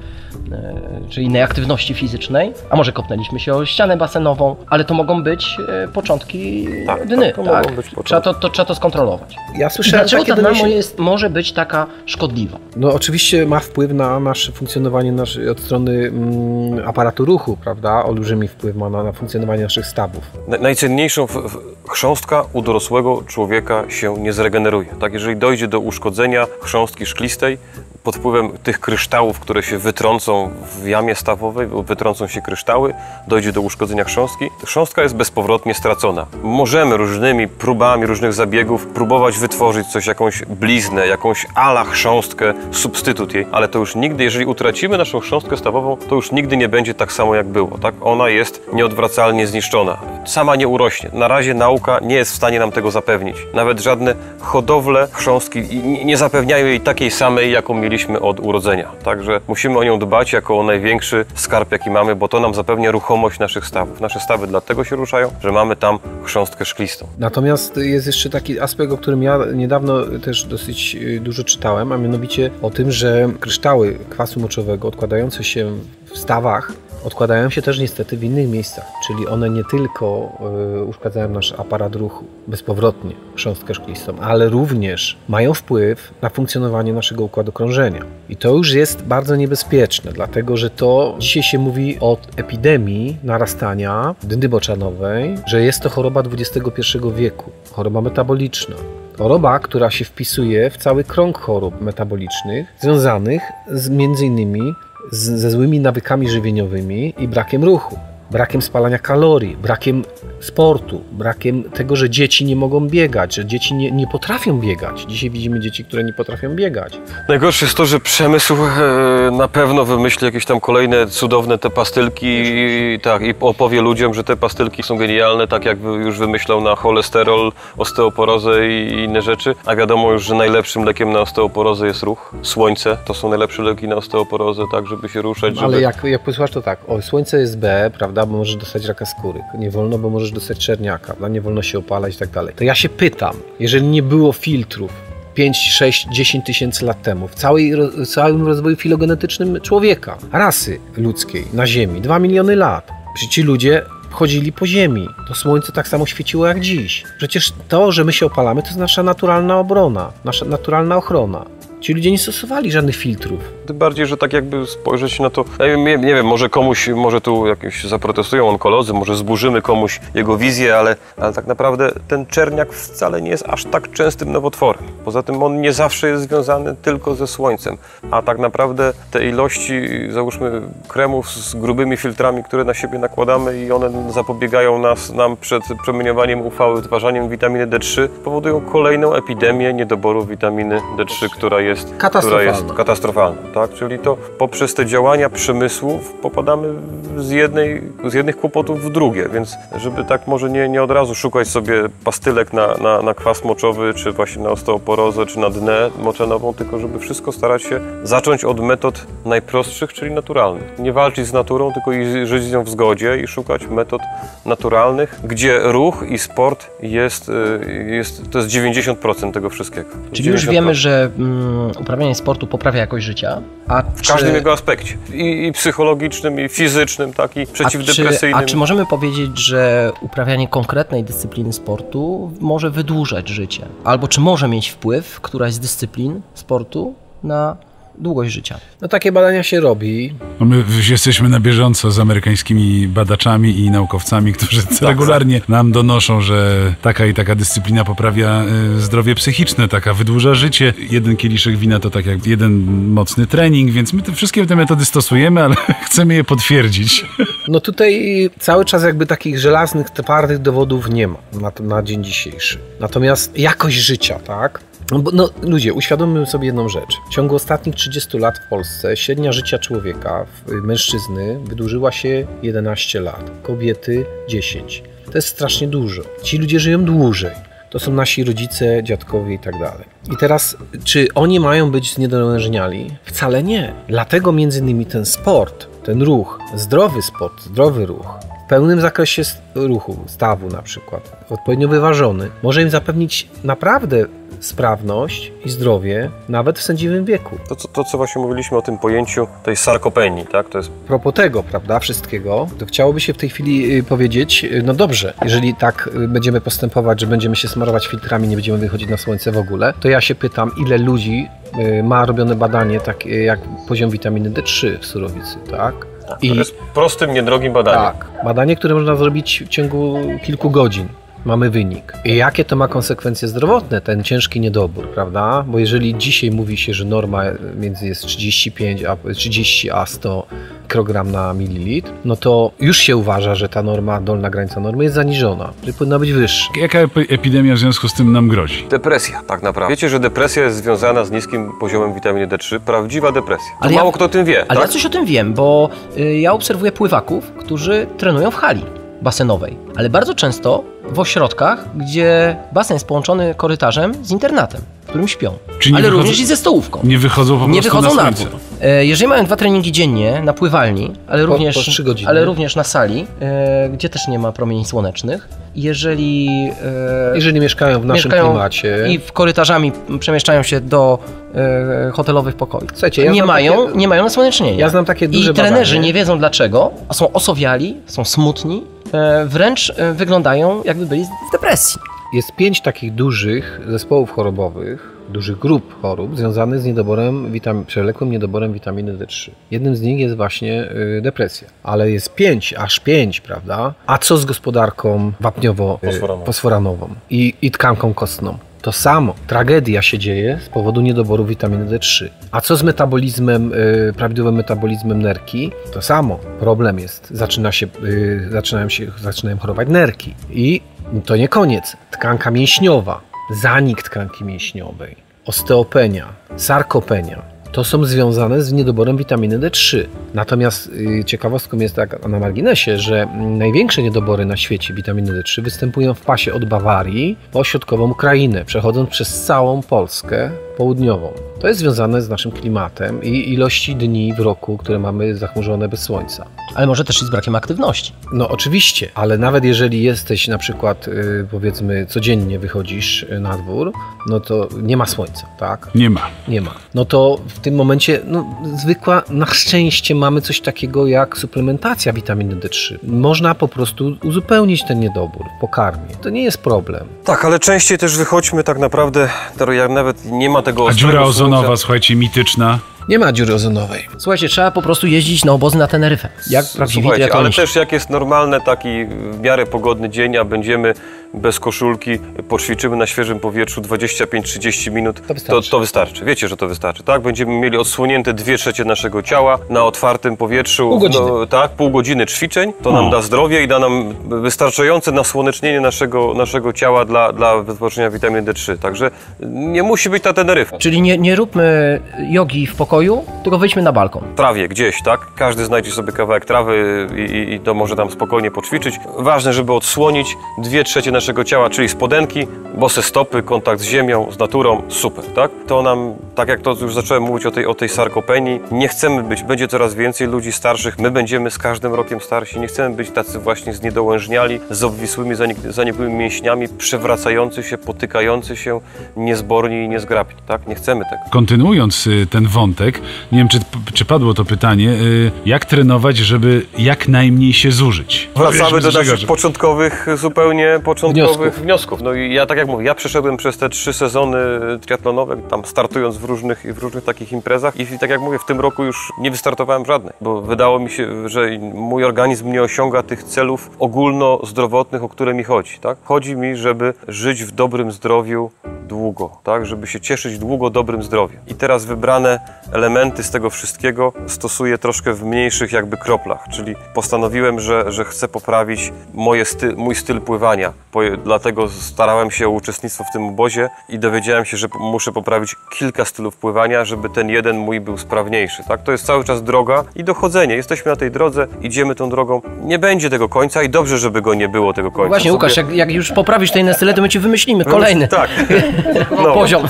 czy innej aktywności fizycznej, a może kopnęliśmy się o ścianę basenową, ale to mogą być początki tak, dny. Tak, to tak? mogą być początki. Trzeba, to, to, trzeba to skontrolować. Ja I słyszałem dlaczego takie ta dynamo doniesienie. jest, może być taka szkodliwa? No oczywiście ma wpływ na nasze funkcjonowanie nasze, od strony mm, aparatu ruchu, prawda? Olbrzymi wpływ ma na, na funkcjonowanie naszych stawów. Na- Najcenniejszą w, w, chrząstka u dorosłego człowieka się nie zregeneruje. Tak, jeżeli dojdzie do uszkodzenia chrząstki szklistej, pod wpływem tych kryształów, które się wytrącą w jamie stawowej, wytrącą się kryształy, dojdzie do uszkodzenia chrząstki. Chrząstka jest bezpowrotnie stracona. Możemy różnymi próbami, różnych zabiegów próbować wytworzyć coś, jakąś bliznę, jakąś ala chrząstkę, substytut jej, ale to już nigdy, jeżeli utracimy naszą chrząstkę stawową, to już nigdy nie będzie tak samo jak było. Tak? Ona jest nieodwracalnie zniszczona. Sama nie urośnie. Na razie nauka nie jest w stanie nam tego zapewnić. Nawet żadne hodowle chrząstki nie zapewniają jej takiej samej, jaką mieliśmy od urodzenia. Także musimy o nią dbać jako o największy skarb, jaki mamy, bo to nam zapewnia ruchomość naszych stawów. Nasze stawy dlatego się ruszają, że mamy tam chrząstkę szklistą. Natomiast jest jeszcze taki aspekt, o którym ja niedawno też dosyć dużo czytałem, a mianowicie o tym, że kryształy kwasu moczowego odkładające się w stawach odkładają się też niestety w innych miejscach, czyli one nie tylko y, uszkadzają nasz aparat ruchu bezpowrotnie, chrząstkę szklistą, ale również mają wpływ na funkcjonowanie naszego układu krążenia. I to już jest bardzo niebezpieczne, dlatego że to dzisiaj się mówi o epidemii narastania dyndy moczanowej, że jest to choroba dwudziestego pierwszego wieku, choroba metaboliczna. Choroba, która się wpisuje w cały krąg chorób metabolicznych związanych z między innymi z, ze złymi nawykami żywieniowymi i brakiem ruchu, brakiem spalania kalorii, brakiem sportu, brakiem tego, że dzieci nie mogą biegać, że dzieci nie, nie potrafią biegać. Dzisiaj widzimy dzieci, które nie potrafią biegać. Najgorsze jest to, że przemysł e, na pewno wymyśli jakieś tam kolejne cudowne te pastylki i, tak, i opowie ludziom, że te pastylki są genialne, tak jak już wymyślał na cholesterol, osteoporozę i, i inne rzeczy. A wiadomo już, że najlepszym lekiem na osteoporozę jest ruch. Słońce to są najlepsze leki na osteoporozę, tak, żeby się ruszać. Żeby... Ale jak, jak posłuchasz, to tak, o, słońce jest B, prawda, bo możesz dostać raka skóry. Nie wolno, bo możesz dostać czerniaka, prawda? Nie wolno się opalać i tak dalej. To ja się pytam, jeżeli nie było filtrów pięć, sześć, dziesięć tysięcy lat temu, w całej, w całym rozwoju filogenetycznym człowieka, rasy ludzkiej na Ziemi, dwa miliony lat, przecież ci ludzie chodzili po ziemi. To słońce tak samo świeciło jak dziś. Przecież to, że my się opalamy, to jest nasza naturalna obrona, nasza naturalna ochrona. Ci ludzie nie stosowali żadnych filtrów. Tym bardziej, że tak jakby spojrzeć na to, ja nie, nie wiem, może komuś, może tu jakieś zaprotestują onkolodzy, może zburzymy komuś jego wizję, ale, ale tak naprawdę ten czerniak wcale nie jest aż tak częstym nowotworem. Poza tym on nie zawsze jest związany tylko ze słońcem, a tak naprawdę te ilości, załóżmy, kremów z grubymi filtrami, które na siebie nakładamy i one zapobiegają nas, nam przed promieniowaniem U V, wytwarzaniem witaminy D trzy, powodują kolejną epidemię niedoboru witaminy D trzy, która jest Jest, która jest katastrofalna, tak? Czyli to poprzez te działania przemysłu popadamy z, jednej, z jednych kłopotów w drugie, więc żeby tak może nie, nie od razu szukać sobie pastylek na, na, na kwas moczowy, czy właśnie na osteoporozę, czy na dnę moczanową, tylko żeby wszystko starać się zacząć od metod najprostszych, czyli naturalnych. Nie walczyć z naturą, tylko i żyć z nią w zgodzie i szukać metod naturalnych, gdzie ruch i sport jest, jest to jest dziewięćdziesiąt procent tego wszystkiego. Czyli już wiemy, że mm, uprawianie sportu poprawia jakość życia, a w czy... każdym jego aspekcie. I, i psychologicznym, i fizycznym, tak, i przeciwdepresyjnym. A czy, a czy możemy powiedzieć, że uprawianie konkretnej dyscypliny sportu może wydłużać życie? Albo czy może mieć wpływ któraś z dyscyplin sportu na długość życia? No takie badania się robi. No my jesteśmy na bieżąco z amerykańskimi badaczami i naukowcami, którzy tak, regularnie nam donoszą, że taka i taka dyscyplina poprawia y, zdrowie psychiczne, taka wydłuża życie. Jeden kieliszek wina to tak jak jeden mocny trening, więc my te wszystkie te metody stosujemy, ale chcemy je potwierdzić. No tutaj cały czas jakby takich żelaznych, twardych dowodów nie ma na, na dzień dzisiejszy. Natomiast jakość życia, tak? No, bo, no ludzie, uświadommy sobie jedną rzecz. W ciągu ostatnich trzydziestu lat w Polsce średnia życia człowieka, mężczyzny, wydłużyła się jedenaście lat, kobiety dziesięć. To jest strasznie dużo. Ci ludzie żyją dłużej. To są nasi rodzice, dziadkowie i tak dalej. I teraz, czy oni mają być zniedołężniali? Wcale nie. Dlatego między innymi ten sport ten ruch, zdrowy sport, zdrowy ruch, w pełnym zakresie ruchu, stawu na przykład, odpowiednio wyważony, może im zapewnić naprawdę sprawność i zdrowie nawet w sędziwym wieku. To, to, to co właśnie mówiliśmy o tym pojęciu tej sarkopenii, tak? To jest... A propos tego, prawda, wszystkiego, to chciałoby się w tej chwili powiedzieć, no dobrze, jeżeli tak będziemy postępować, że będziemy się smarować filtrami, nie będziemy wychodzić na słońce w ogóle, to ja się pytam, ile ludzi ma robione badanie, tak jak poziom witaminy D trzy w surowicy, tak? I to jest prostym, niedrogim badaniem. Tak, badanie, które można zrobić w ciągu kilku godzin. Mamy wynik. I jakie to ma konsekwencje zdrowotne, ten ciężki niedobór, prawda? Bo jeżeli dzisiaj mówi się, że norma między jest trzydzieści pięć a trzydzieści a sto mikrogram na mililitr, no to już się uważa, że ta norma, dolna granica normy jest zaniżona, że powinna być wyższa. Jaka epidemia w związku z tym nam grozi? Depresja, tak naprawdę. Wiecie, że depresja jest związana z niskim poziomem witaminy D trzy? Prawdziwa depresja. To Ale mało ja, kto o tym wie. Ale tak? ja coś o tym wiem, bo y, ja obserwuję pływaków, którzy trenują w hali basenowej, ale bardzo często w ośrodkach, gdzie basen jest połączony korytarzem z internatem, w którym śpią. Czy nie ale wychodzą- również i ze stołówką. Nie wychodzą po Nie prostu wychodzą na na słońce. dwór. E, Jeżeli mają dwa treningi dziennie na pływalni, ale Po- również, po trzy godziny. ale również na sali, e, gdzie też nie ma promieni słonecznych, jeżeli, e, Jeżeli mieszkają w naszym mieszkają klimacie, i w korytarzami przemieszczają się do e, hotelowych pokoi, Słuchajcie, ja nie, znam mają, takie- nie mają nasłonecznienia. ja znam takie duże I trenerzy badanie. nie wiedzą dlaczego, a są osowiali, są smutni, e, wręcz e, wyglądają jakby byli w depresji. Jest pięć takich dużych zespołów chorobowych, dużych grup chorób związanych z niedoborem witam- przewlekłym niedoborem witaminy D trzy. Jednym z nich jest właśnie y, depresja. Ale jest pięć, aż pięć, prawda? A co z gospodarką wapniowo-fosforanową Fosforanową. i, i tkanką kostną? To samo. Tragedia się dzieje z powodu niedoboru witaminy D trzy. A co z metabolizmem, y, prawidłowym metabolizmem nerki? To samo. Problem jest. Zaczyna się, y, zaczynają się, zaczynają chorować nerki. I to nie koniec. Tkanka mięśniowa, zanik tkanki mięśniowej, osteopenia, sarkopenia. To są związane z niedoborem witaminy D trzy. Natomiast y, ciekawostką jest tak na marginesie, że mm, największe niedobory na świecie witaminy D trzy występują w pasie od Bawarii po środkową Ukrainę, przechodząc przez całą Polskę południową. To jest związane z naszym klimatem i ilości dni w roku, które mamy zachmurzone bez słońca. Ale może też i z brakiem aktywności. No oczywiście, ale nawet jeżeli jesteś na przykład, y, powiedzmy, codziennie wychodzisz y, na dwór, no to nie ma słońca, tak? Nie ma. Nie ma. No to w tym momencie, no zwykła, na szczęście mamy coś takiego jak suplementacja witaminy D trzy. Można po prostu uzupełnić ten niedobór w pokarmie. To nie jest problem. Tak, ale częściej też wychodźmy tak naprawdę, jak nawet nie ma tego A ostrego dziura ozonowa, słońca. słuchajcie, mityczna. Nie ma dziury ozonowej. Słuchajcie, trzeba po prostu jeździć na obozy na Teneryfę. Jak prawdziwi Słuchajcie, ale triatloniści. też jak jest normalny taki w miarę pogodny dzień, a będziemy bez koszulki, poćwiczymy na świeżym powietrzu dwadzieścia pięć trzydzieści minut, to wystarczy. To, to wystarczy. Wiecie, że to wystarczy, tak? Będziemy mieli odsłonięte dwie trzecie naszego ciała na otwartym powietrzu. Pół godziny. No, tak, pół godziny ćwiczeń. To nam O. da zdrowie i da nam wystarczające nasłonecznienie naszego, naszego ciała dla, dla wytworzenia witaminy D trzy. Także nie musi być ta Teneryfa. Czyli nie, nie róbmy jogi w pokoju, tylko wyjdźmy na balkon. Trawie gdzieś, tak? Każdy znajdzie sobie kawałek trawy i, i, i to może tam spokojnie poćwiczyć. Ważne, żeby odsłonić dwie trzecie naszego ciała, czyli spodenki, bose stopy, kontakt z ziemią, z naturą, super, tak? To nam, tak jak to już zacząłem mówić o tej, o tej sarkopenii, nie chcemy być, będzie coraz więcej ludzi starszych, my będziemy z każdym rokiem starsi, nie chcemy być tacy właśnie zniedołężniali, z obwisłymi, zanik- zanikłymi mięśniami, przewracający się, potykający się, niezborni i niezgrabni, tak? Nie chcemy tego. Kontynuując y, ten wątek, nie wiem, czy, czy padło to pytanie, y, jak trenować, żeby jak najmniej się zużyć? Wracamy Powiedzmy do z tego, naszych że- początkowych, zupełnie początkowych Wniosków. wniosków. No i ja tak jak mówię, ja przeszedłem przez te trzy sezony triatlonowe, tam startując w różnych, w różnych takich imprezach i tak jak mówię, w tym roku już nie wystartowałem w żadnej, bo wydało mi się, że mój organizm nie osiąga tych celów ogólnozdrowotnych, o które mi chodzi, tak? Chodzi mi, żeby żyć w dobrym zdrowiu długo, tak? Żeby się cieszyć długo dobrym zdrowiem. I teraz wybrane elementy z tego wszystkiego stosuję troszkę w mniejszych jakby kroplach, czyli postanowiłem, że, że chcę poprawić moje sty, mój styl pływania. Po, dlatego starałem się o uczestnictwo w tym obozie i dowiedziałem się, że p- muszę poprawić kilka stylów pływania, żeby ten jeden mój był sprawniejszy. Tak? To jest cały czas droga i dochodzenie. Jesteśmy na tej drodze, idziemy tą drogą. Nie będzie tego końca i dobrze, żeby go nie było tego końca. Właśnie, Sobie- Łukasz, jak, jak już poprawisz ten tyle, to my ci wymyślimy kolejny. Tak. No. Poziom.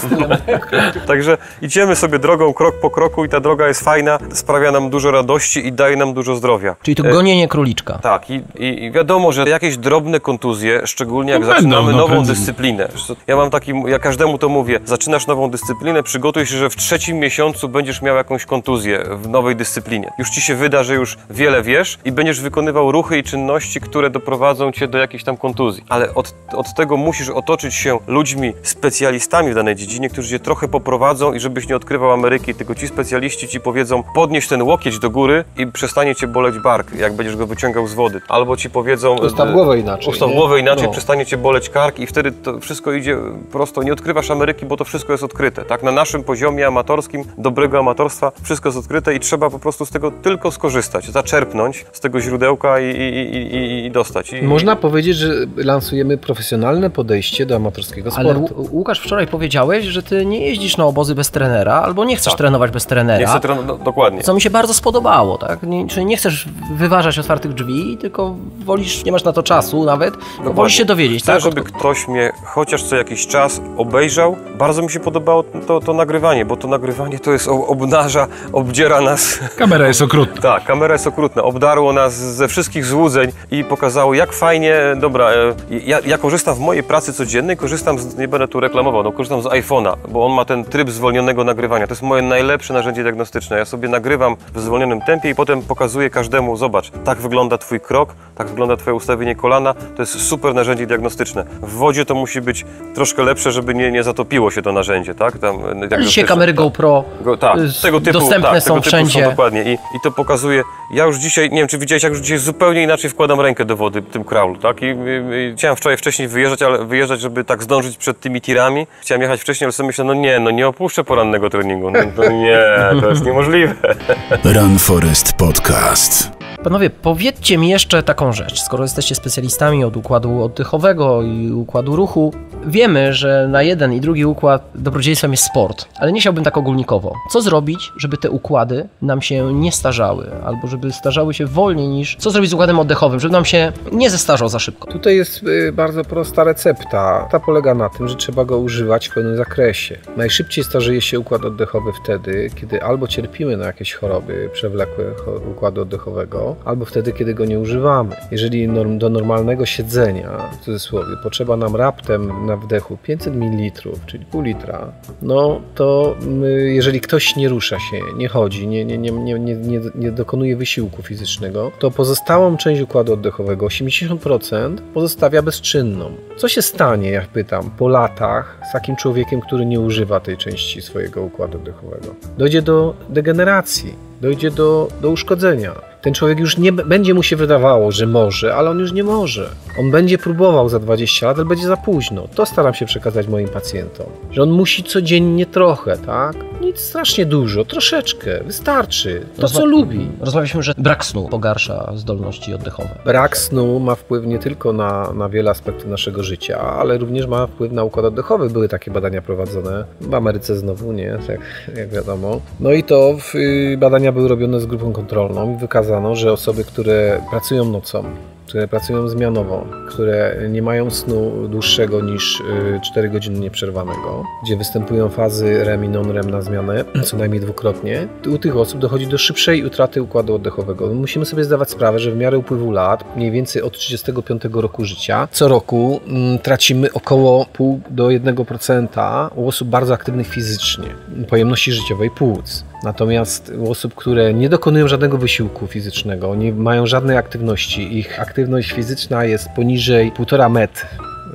Także idziemy sobie drogą krok po kroku i ta droga jest fajna, sprawia nam dużo radości i daje nam dużo zdrowia. Czyli to gonienie króliczka. Tak, i, i, i wiadomo, że jakieś drobne kontuzje, szczególnie jak No zaczynamy będą, no nową prędzej. dyscyplinę. Ja mam taki, ja każdemu to mówię, zaczynasz nową dyscyplinę, przygotuj się, że w trzecim miesiącu będziesz miał jakąś kontuzję w nowej dyscyplinie. Już ci się wyda, że już wiele wiesz i będziesz wykonywał ruchy i czynności, które doprowadzą cię do jakiejś tam kontuzji. Ale od, od tego musisz otoczyć się ludźmi, specjalistami w danej dziedzinie, którzy cię trochę poprowadzą i żebyś nie odkrywał Ameryki, tylko ci specjaliści ci powiedzą, podnieś ten łokieć do góry i przestanie cię boleć bark, jak będziesz go wyciągał z wody. Albo ci powiedzą... Ustaw głowę inaczej. Ustaw nie? głowę inaczej, No. przestanie cię boleć kark i wtedy to wszystko idzie prosto. Nie odkrywasz Ameryki, bo to wszystko jest odkryte. Tak? Na naszym poziomie amatorskim, dobrego amatorstwa, wszystko jest odkryte i trzeba po prostu z tego tylko skorzystać, zaczerpnąć z tego źródełka i, i, i, i, i dostać. I, Można powiedzieć, że lansujemy profesjonalne podejście do amatorskiego Ale sportu. Łu- Łukasz, wczoraj powiedziałeś, że ty nie jeździsz na obozy bez trenera, albo nie chcesz Tak. trenować bez trenera. Nie chcę trenować, no, dokładnie. Co mi się bardzo spodobało, tak? Nie, czyli nie chcesz wyważać otwartych drzwi, tylko wolisz, nie masz na to czasu nawet, tylko wolisz się dowiedzieć, Chcę, tak? żeby ktoś mnie chociaż co jakiś czas obejrzał. Bardzo mi się podobało to, to nagrywanie, bo to nagrywanie to jest o- obnaża, obdziera nas. Kamera jest okrutna. Tak, kamera jest okrutna. Obdarło nas ze wszystkich złudzeń i pokazało, jak fajnie, dobra, e, ja, ja korzystam w mojej pracy codziennej, korzystam z, nie będę tu reklamował, no korzystam z iPhone'a, bo on ma ten tryb zwolnionego nagrywania. To jest moje najlepsze narzędzie diagnostyczne. Ja sobie nagrywam w zwolnionym tempie i potem pokazuję każdemu, zobacz, tak wygląda twój krok, tak wygląda twoje ustawienie kolana, to jest super narzędzie diagnostyczne. W wodzie to musi być troszkę lepsze, żeby nie, nie zatopiło się to narzędzie, tak? Tam, Ale dzisiaj diagnostyczne. kamery GoPro Go, tak, y, tego typu, dostępne tak, są tego typu wszędzie. Są, dokładnie. I, I to pokazuje, ja już dzisiaj, nie wiem czy widziałeś, jak już dzisiaj zupełnie inaczej wkładam rękę do wody tym crawlu, tak? I, i, i chciałem wczoraj wcześniej wyjeżdżać, ale wyjeżdżać, żeby tak zdążyć przed tymi tirami. Chciałem jechać wcześniej, ale sobie myślę, no nie, no nie opuszczę porannego treningu, no to nie, to jest niemożliwe. Run Forest Podcast. Panowie, powiedzcie mi jeszcze taką rzecz. Skoro jesteście specjalistami od układu oddechowego i układu ruchu, wiemy, że na jeden i drugi układ dobrodziejstwem jest sport, ale nie chciałbym tak ogólnikowo. Co zrobić, żeby te układy nam się nie starzały, albo żeby starzały się wolniej niż... Co zrobić z układem oddechowym, żeby nam się nie zestarzał za szybko? Tutaj jest y, bardzo prosta recepta. Ta polega na tym, że trzeba go używać w pełnym zakresie. Najszybciej starzeje się układ oddechowy wtedy, kiedy albo cierpimy na jakieś choroby przewlekłe cho- układu oddechowego, albo wtedy, kiedy go nie używamy. Jeżeli norm, do normalnego siedzenia, w cudzysłowie, potrzeba nam raptem na wdechu pięćset mililitrów, czyli pół litra, no to y, jeżeli ktoś nie rusza się, nie chodzi, nie, nie, nie, nie, nie, nie, nie dokonuje wysiłku fizycznego, to pozostałą część układu oddechowego, osiemdziesiąt procent, pozostawia bezczynną. Co się stanie, jak pytam, po latach z takim człowiekiem, który nie używa tej części swojego układu oddechowego? Dojdzie do degeneracji, dojdzie do, do uszkodzenia. Ten człowiek już nie b- będzie mu się wydawało, że może, ale on już nie może. On będzie próbował za dwadzieścia lat, ale będzie za późno. To staram się przekazać moim pacjentom. Że on musi codziennie trochę, tak? Nic strasznie dużo, troszeczkę, wystarczy. To, co Rozma- lubi. Rozmawialiśmy, że brak snu pogarsza zdolności oddechowe. Brak snu ma wpływ nie tylko na, na wiele aspektów naszego życia, ale również ma wpływ na układ oddechowy. Były takie badania prowadzone, w Ameryce znowu nie, jak, jak wiadomo. No i to w, y, badania były robione z grupą kontrolną i wykazano, że osoby, które pracują nocą, które pracują zmianowo, które nie mają snu dłuższego niż y, cztery godziny nieprzerwanego, gdzie występują fazy R E M i non-R E M na zmianę co najmniej dwukrotnie, u tych osób dochodzi do szybszej utraty układu oddechowego. Musimy sobie zdawać sprawę, że w miarę upływu lat, mniej więcej od trzydziestego piątego roku życia, co roku mm, tracimy około pół do jednego procenta u osób bardzo aktywnych fizycznie, pojemności życiowej płuc. Natomiast u osób, które nie dokonują żadnego wysiłku fizycznego, nie mają żadnej aktywności, ich aktywność fizyczna jest poniżej półtora metra,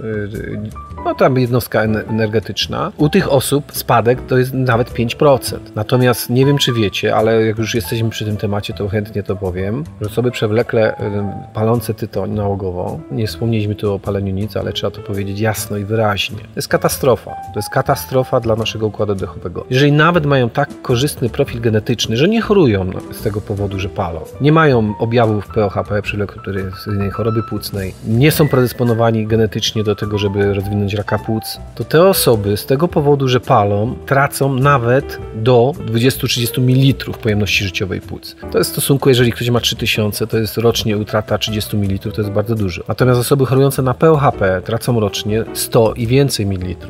no tam jednostka energetyczna, u tych osób spadek to jest nawet pięć procent. Natomiast nie wiem, czy wiecie, ale jak już jesteśmy przy tym temacie, to chętnie to powiem, że osoby przewlekle palące tytoń nałogowo, nie wspomnieliśmy tu o paleniu nic, ale trzeba to powiedzieć jasno i wyraźnie. To jest katastrofa. To jest katastrofa dla naszego układu oddechowego. Jeżeli nawet mają tak korzystny profil genetyczny, że nie chorują z tego powodu, że palą, nie mają objawów P O H P, przewlekłej choroby płucnej, nie są predysponowani genetycznie do tego, żeby rozwinąć raka płuc, to te osoby z tego powodu, że palą, tracą nawet do dwudziestu do trzydziestu mililitrów pojemności życiowej płuc. To jest w stosunku, jeżeli ktoś ma trzy tysiące, to jest rocznie utrata trzydziestu mililitrów, to jest bardzo dużo. Natomiast osoby chorujące na P O H P tracą rocznie sto i więcej mililitrów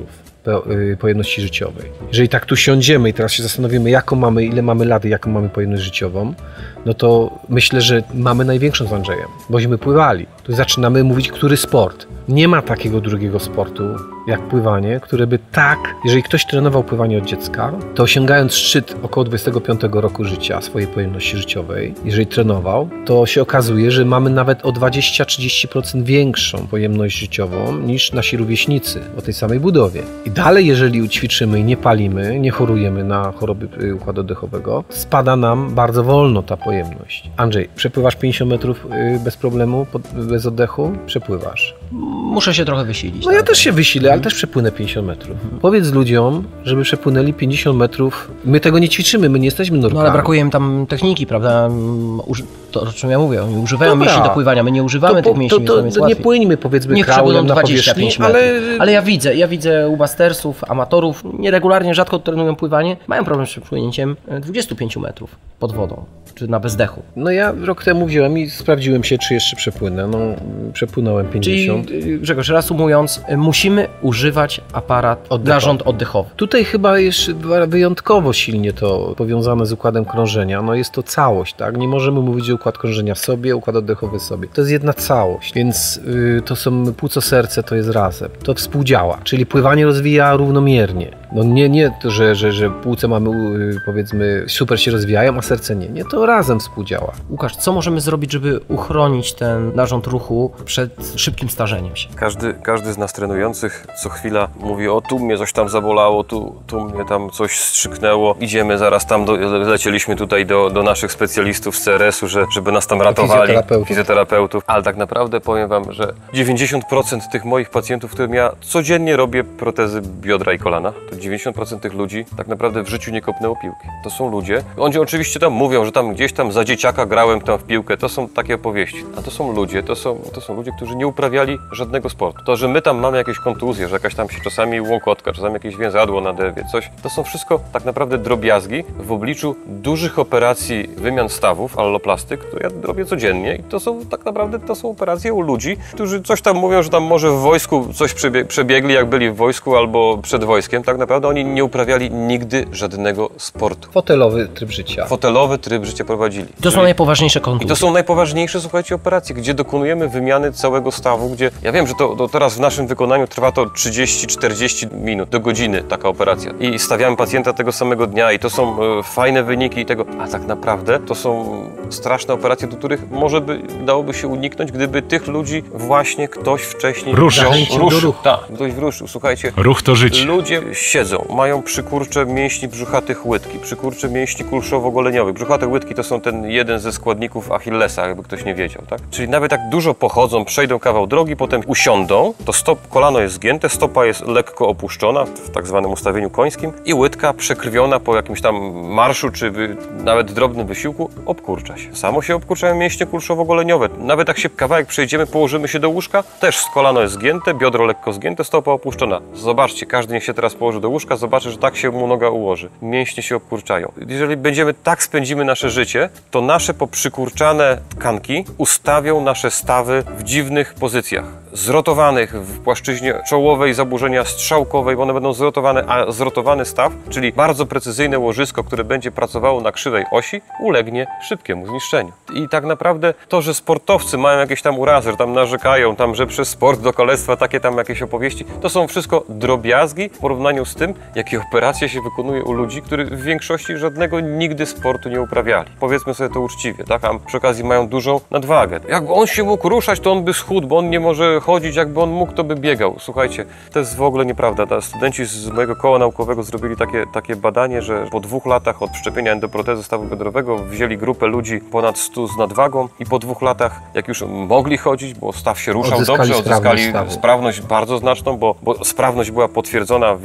pojemności życiowej. Jeżeli tak tu siądziemy i teraz się zastanowimy, jaką mamy, ile mamy lat i jaką mamy pojemność życiową, no to myślę, że mamy największą z Andrzejem, bośmy pływali. Tu zaczynamy mówić, który sport. Nie ma takiego drugiego sportu jak pływanie, które by tak, jeżeli ktoś trenował pływanie od dziecka, to osiągając szczyt około dwudziestego piątego roku życia swojej pojemności życiowej, jeżeli trenował, to się okazuje, że mamy nawet o dwadzieścia do trzydziestu procent większą pojemność życiową niż nasi rówieśnicy o tej samej budowie. I dalej, jeżeli ćwiczymy i nie palimy, nie chorujemy na choroby układu oddechowego, spada nam bardzo wolno ta pojemność. Andrzej, przepływasz pięćdziesiąt metrów bez problemu, bez oddechu? Przepływasz. Muszę się trochę wysilić. No ja tak? też się wysilę, ale też przepłynę pięćdziesiąt metrów. Powiedz ludziom, żeby przepłynęli pięćdziesiąt metrów. My tego nie ćwiczymy, my nie jesteśmy nurkami. No ale brakuje im tam techniki, prawda? Uży... To, o czym ja mówię, oni używają Dobra. mięśni do pływania, my nie używamy to, tych mięśni, to, to, więc to jest nie płyńmy, powiedzmy, Niech kraulem przepłyną na dwadzieścia powierzchni, pięć metrów. ale... ale ja widzę, ja widzę u mastersów, amatorów, nieregularnie, rzadko trenują pływanie, mają problem z przepłynięciem dwudziestu pięciu metrów pod wodą, czy na bezdechu. No ja rok temu wziąłem i sprawdziłem się, czy jeszcze przepłynę. No, przepłynąłem pięćdziesiąt. Czyli, Grzegorz, reasumując, musimy używać aparat, Oddechowy. narząd oddechowy. Tutaj chyba jest wyjątkowo silnie to powiązane z układem krążenia. No jest to całość, tak? Nie możemy mówić, że układ krążenia sobie, układ oddechowy sobie. To jest jedna całość, więc yy, to są płuco, serce, to jest razem. To współdziała, czyli pływanie rozwija równomiernie. No nie, nie to, że, że, że płuce mamy, yy, powiedzmy, super się rozwijają, a serce nie. Nie, to razem współdziała. Łukasz, co możemy zrobić, żeby uchronić ten narząd ruchu przed szybkim starzeniem się? Każdy, każdy z nas trenujących co chwila mówi, o tu mnie coś tam zabolało, tu, tu mnie tam coś strzyknęło. Idziemy zaraz tam, do, lecieliśmy tutaj do, do naszych specjalistów z C R S u, że, żeby nas tam ratowali. Fizjoterapeutów. Fizjoterapeutów. Ale tak naprawdę powiem wam, że dziewięćdziesiąt procent tych moich pacjentów, którym ja codziennie robię protezy biodra i kolana, to dziewięćdziesiąt procent tych ludzi tak naprawdę w życiu nie kopnęło piłki. To są ludzie, oni oczywiście tam mówią, że tam gdzieś tam za dzieciaka grałem tam w piłkę, to są takie opowieści. A to są ludzie, to są, to są ludzie, którzy nie uprawiali żadnego sportu. To, że my tam mamy jakieś kontuzje, że jakaś tam się czasami łąkotka, czasami jakieś więzadło na derwie, coś, to są wszystko tak naprawdę drobiazgi w obliczu dużych operacji wymian stawów, alloplastyk, które ja robię codziennie i to są tak naprawdę to są operacje u ludzi, którzy coś tam mówią, że tam może w wojsku coś przebiegli, jak byli w wojsku albo przed wojskiem. Tak naprawdę oni nie uprawiali nigdy żadnego sportu. Fotelowy tryb życia. Fotelowy tryb życia prowadzili. To są najpoważniejsze kontuzje. I to są najpoważniejsze, słuchajcie, operacje, gdzie dokonujemy wymiany całego stawu, gdzie ja wiem, że to, to teraz w naszym wykonaniu trwa to trzydzieści czterdzieści minut do godziny taka operacja. I stawiamy pacjenta tego samego dnia i to są e, fajne wyniki i tego, a tak naprawdę to są straszne operacje, do których może by dałoby się uniknąć, gdyby tych ludzi właśnie ktoś wcześniej Ruszył. wziął, ruszył. Tak, ktoś ruszył. Słuchajcie, Ruch to życie. ludzie siedzą, mają przykurcze mięśni brzuchatych łydki, przykurcze mięśni kulszowo-goleniowych. Brzuchate łydki to są ten jeden ze składników Achillesa, jakby ktoś nie wiedział, tak? Czyli nawet jak dużo pochodzą, przejdą kawał drogi, potem usiądą, to stop, kolano jest zgięte, stopa jest lekko opuszczona w tak zwanym ustawieniu końskim i łydka przekrwiona po jakimś tam marszu, czy wy, nawet drobnym wysiłku, obkurcza się. Samo się obkurczają mięśnie kulszowo-goleniowe. Nawet jak się kawałek przejdziemy, położymy się do łóżka, też kolano jest zgięte, biodro lekko zgięte, stopa opuszczona. Zobaczcie, każdy niech się teraz położy do łóżka, zobaczy, że tak się mu noga ułoży. Mięśnie się obkurczają. Jeżeli będziemy tak spędzimy nasze życie, to nasze poprzykurczane tkanki ustawią nasze stawy w dziwnych pozycjach. Zrotowanych w płaszczyźnie czołowej, zaburzenia strzałkowej, bo one będą zrotowane, a zrotowany staw, czyli bardzo precyzyjne łożysko, które będzie pracowało na krzywej osi, ulegnie szybkiemu zniszczeniu. I tak naprawdę to, że sportowcy mają jakieś tam urazy, że tam narzekają, tam, że przez sport do kalectwa takie tam jakieś opowieści, to są wszystko drobiazgi w porównaniu z tym, jakie operacje się wykonuje u ludzi, którzy w większości żadnego nigdy sportu nie uprawiali. Powiedzmy sobie to uczciwie, tak? A przy okazji mają dużą nadwagę. Jakby on się mógł ruszać, to on by schudł, bo on nie może chodzić, jakby on mógł, to by biegał. Słuchajcie, to jest w ogóle nieprawda. Studenci z mojego koła naukowego zrobili takie, takie badanie, że po dwóch latach od wszczepienia endoprotezy stawu biodrowego wzięli grupę ludzi ponad stu z nadwagą i po dwóch latach, jak już mogli chodzić, bo staw się ruszał Odzyskali dobrze, odzyskali sprawność, sprawność bardzo znaczną, bo, bo sprawność była potwierdzona w jednej ze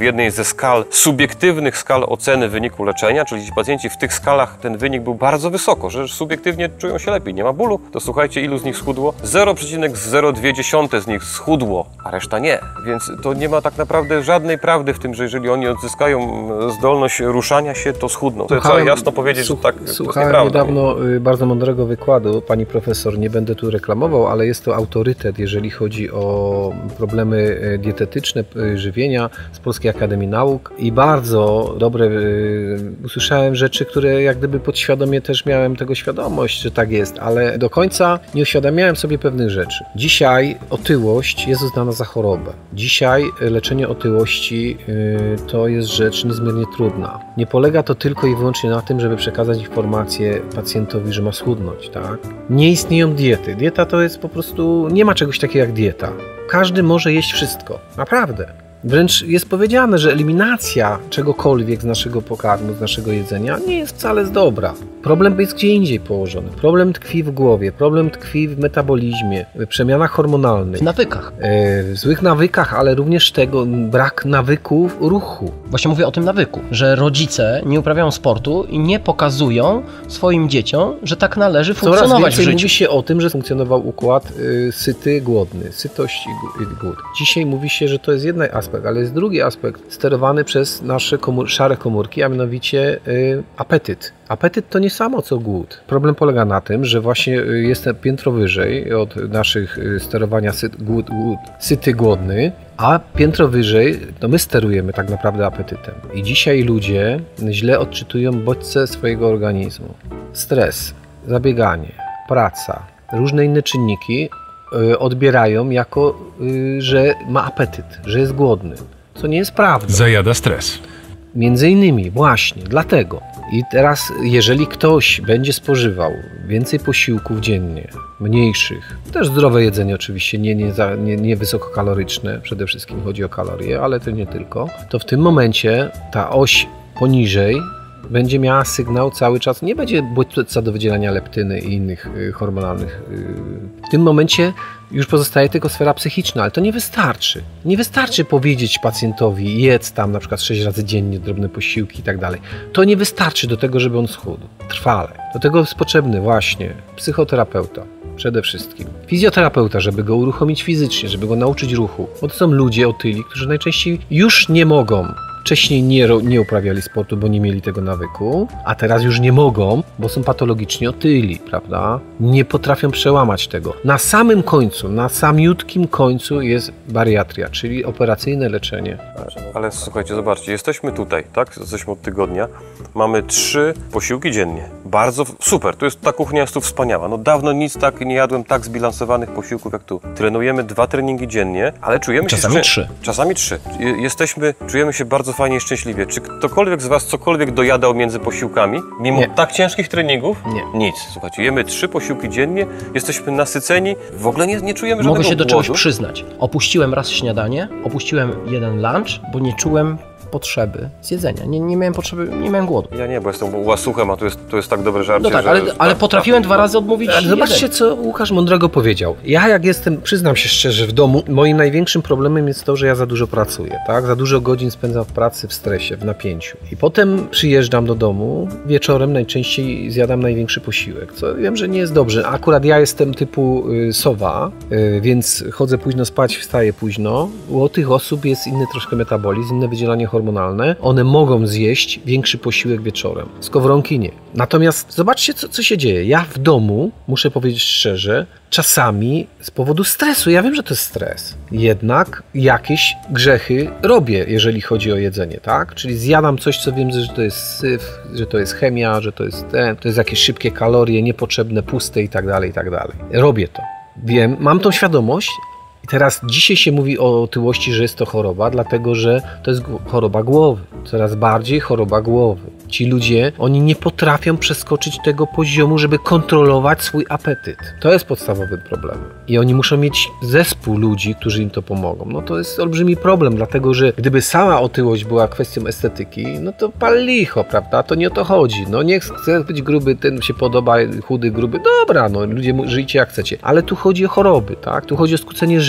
ze skal, subiektywnych skal oceny wyniku leczenia, czyli ci pacjenci w tych skalach ten wynik był bardzo wysoko, że subiektywnie czują się lepiej, nie ma bólu, to słuchajcie, ilu z nich schudło? zero przecinek zero dwa z nich schudło, a reszta nie. Więc to nie ma tak naprawdę żadnej prawdy w tym, że jeżeli oni odzyskają zdolność ruszania się, to schudną. To trzeba jasno powiedzieć, że tak Słuchałem niedawno bardzo mądrego wykładu pani profesor, nie będę tu reklamował, ale jest to autorytet, jeżeli chodzi o problemy dietetyczne, żywienia z Polskiej Akademii Nauk i bardzo dobre usłyszałem rzeczy, które jak gdyby podświadomie też miałem tego świadomość, że tak jest, ale do końca nie uświadamiałem sobie pewnych rzeczy. Dzisiaj otyłość jest uznana za chorobę. Dzisiaj leczenie otyłości to jest rzecz niezmiernie trudna. Nie polega to tylko i wyłącznie na tym, żeby przekazać informację pacjentowi, że ma schudnąć, tak? Nie istnieją diety. Dieta to jest po prostu, nie ma czegoś takiego jak dieta. Każdy może jeść wszystko. Naprawdę. Wręcz jest powiedziane, że eliminacja czegokolwiek z naszego pokarmu, z naszego jedzenia nie jest wcale dobra. Problem jest gdzie indziej położony. Problem tkwi w głowie, problem tkwi w metabolizmie, w przemianach hormonalnych. W nawykach. W złych nawykach, ale również tego brak nawyków ruchu. Właśnie mówię o tym nawyku, że rodzice nie uprawiają sportu i nie pokazują swoim dzieciom, że tak należy funkcjonować Coraz więcej w życiu. mówi się o tym, że funkcjonował układ y, syty, głodny, sytość i głód. Dzisiaj mówi się, że to jest jeden aspekt, ale jest drugi aspekt sterowany przez nasze komór szare komórki, a mianowicie y, apetyt. Apetyt to nie samo co głód. Problem polega na tym, że właśnie jest piętro wyżej od naszych sterowania syt, głód, głód, syty, głodny, a piętro wyżej to my sterujemy tak naprawdę apetytem. I dzisiaj ludzie źle odczytują bodźce swojego organizmu. Stres, zabieganie, praca, różne inne czynniki y, odbierają jako, y, że ma apetyt, że jest głodny, co nie jest prawdą. Zajada stres. Między innymi, właśnie, dlatego. I teraz, jeżeli ktoś będzie spożywał więcej posiłków dziennie, mniejszych, też zdrowe jedzenie oczywiście, nie, nie, za, nie, nie wysokokaloryczne, przede wszystkim chodzi o kalorie, ale to nie tylko, to w tym momencie ta oś poniżej będzie miała sygnał cały czas, nie będzie bodźca do wydzielania leptyny i innych y, hormonalnych. Y. W tym momencie już pozostaje tylko sfera psychiczna, ale to nie wystarczy. Nie wystarczy powiedzieć pacjentowi, jedz tam na przykład sześć razy dziennie drobne posiłki i tak dalej. To nie wystarczy do tego, żeby on schudł trwale. Do tego jest potrzebny właśnie psychoterapeuta. Przede wszystkim. Fizjoterapeuta, żeby go uruchomić fizycznie, żeby go nauczyć ruchu. Bo to są ludzie otyli, którzy najczęściej już nie mogą. Wcześniej nie, nie uprawiali sportu, bo nie mieli tego nawyku, a teraz już nie mogą, bo są patologicznie otyli, prawda? Nie potrafią przełamać tego. Na samym końcu, na samiutkim końcu jest bariatria, czyli operacyjne leczenie. Ale słuchajcie, zobaczcie, jesteśmy tutaj, tak? Jesteśmy od tygodnia. Mamy trzy posiłki dziennie. Bardzo super, to jest, ta kuchnia jest tu wspaniała. No dawno nic tak nie jadłem tak zbilansowanych posiłków jak tu. Trenujemy dwa treningi dziennie, ale czujemy czasami się... Czasami trzy. Czasami trzy. Jesteśmy, czujemy się bardzo fajnie i szczęśliwie. Czy ktokolwiek z was cokolwiek dojadał między posiłkami? Mimo Nie. tak ciężkich treningów? Nie. Nic. Słuchajcie, jemy trzy posiłki dziennie, jesteśmy nasyceni, w ogóle nie, nie czujemy żadnego Mogę się do czegoś głodu. przyznać. Opuściłem raz śniadanie, opuściłem jeden lunch, bo nie czułem potrzeby z jedzenia. Nie, nie miałem potrzeby, nie miałem głodu. Ja nie, bo jestem łasuchem, a tu jest, tu jest tak dobre żarcie, No tak, że... ale, ale tak, potrafiłem tak, dwa razy odmówić Ale zobaczcie, jedzenia. co Łukasz mądrego powiedział. Ja jak jestem, przyznam się szczerze, w domu, moim największym problemem jest to, że ja za dużo pracuję, tak? Za dużo godzin spędzam w pracy, w stresie, w napięciu. I potem przyjeżdżam do domu, wieczorem najczęściej zjadam największy posiłek, co wiem, że nie jest dobrze. Akurat ja jestem typu y, sowa, y, więc chodzę późno spać, wstaję późno. U tych osób jest inny troszkę metabolizm, inne wydzielanie hormonalne. One mogą zjeść większy posiłek wieczorem. Skowronki nie. Natomiast zobaczcie, co, co się dzieje. Ja w domu, muszę powiedzieć szczerze, czasami z powodu stresu, ja wiem, że to jest stres, jednak jakieś grzechy robię, jeżeli chodzi o jedzenie, tak? Czyli zjadam coś, co wiem, że to jest syf, że to jest chemia, że to jest ten, to jest jakieś szybkie kalorie, niepotrzebne, puste i tak dalej, i tak dalej. Robię to. Wiem, mam tą świadomość. I teraz dzisiaj się mówi o otyłości, że jest to choroba, dlatego że to jest choroba głowy. Coraz bardziej choroba głowy. Ci ludzie, oni nie potrafią przeskoczyć tego poziomu, żeby kontrolować swój apetyt. To jest podstawowym problemem. I oni muszą mieć zespół ludzi, którzy im to pomogą. No to jest olbrzymi problem, dlatego że gdyby sama otyłość była kwestią estetyki, no to pal licho, prawda? To nie o to chodzi. No nie chcę być gruby, ten się podoba, chudy, gruby. Dobra, no ludzie żyjcie jak chcecie. Ale tu chodzi o choroby, tak? Tu chodzi o skrócenie życia.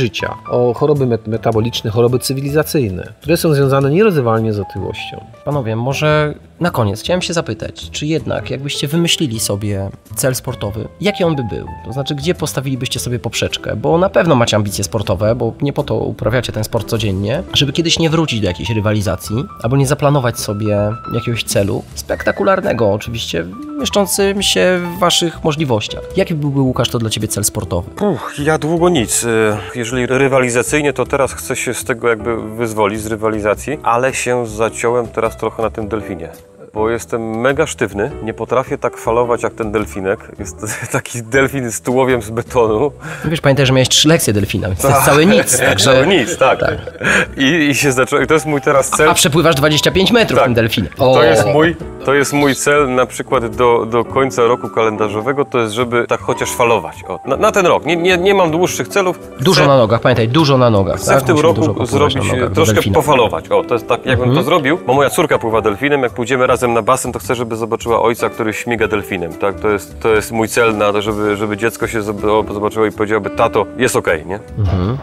życia, o choroby met- metaboliczne, choroby cywilizacyjne, które są związane nierozerwalnie z otyłością. Panowie, może na koniec chciałem się zapytać, czy jednak jakbyście wymyślili sobie cel sportowy, jaki on by był? To znaczy, gdzie postawilibyście sobie poprzeczkę? Bo na pewno macie ambicje sportowe, bo nie po to uprawiacie ten sport codziennie, żeby kiedyś nie wrócić do jakiejś rywalizacji, albo nie zaplanować sobie jakiegoś celu spektakularnego, oczywiście mieszczącym się w waszych możliwościach. Jaki byłby, Łukasz, to dla ciebie cel sportowy? Uch, ja długo nic. Jeżeli rywalizacyjnie, to teraz chcę się z tego jakby wyzwolić, z rywalizacji, ale się zaciąłem teraz trochę na tym delfinie. Bo jestem mega sztywny, nie potrafię tak falować jak ten delfinek. Jest taki delfin z tułowiem z betonu. Wiesz, pamiętaj, że miałeś trzy lekcje delfina, więc to jest cały nic. Także... Cały nic, tak. tak. I, I się zacząłem, to jest mój teraz cel. A przepływasz dwadzieścia pięć metrów tak. tym delfinem. To jest, mój, to jest mój cel na przykład do, do końca roku kalendarzowego, to jest, żeby tak chociaż falować. O, na, na ten rok. Nie, nie, nie mam dłuższych celów. Chcę, dużo na nogach, pamiętaj, dużo na nogach. Chcę tak? w tym Musimy roku zrobić, troszkę pofalować. O, to jest tak, jakbym mhm. to zrobił, bo moja córka pływa delfinem, jak pójdziemy razem na basen, to chcę, żeby zobaczyła ojca, który śmiga delfinem, tak? To jest, to jest mój cel na to, żeby, żeby dziecko się zobaczyło i powiedziałoby, tato, jest okej, okay, nie? Mhm.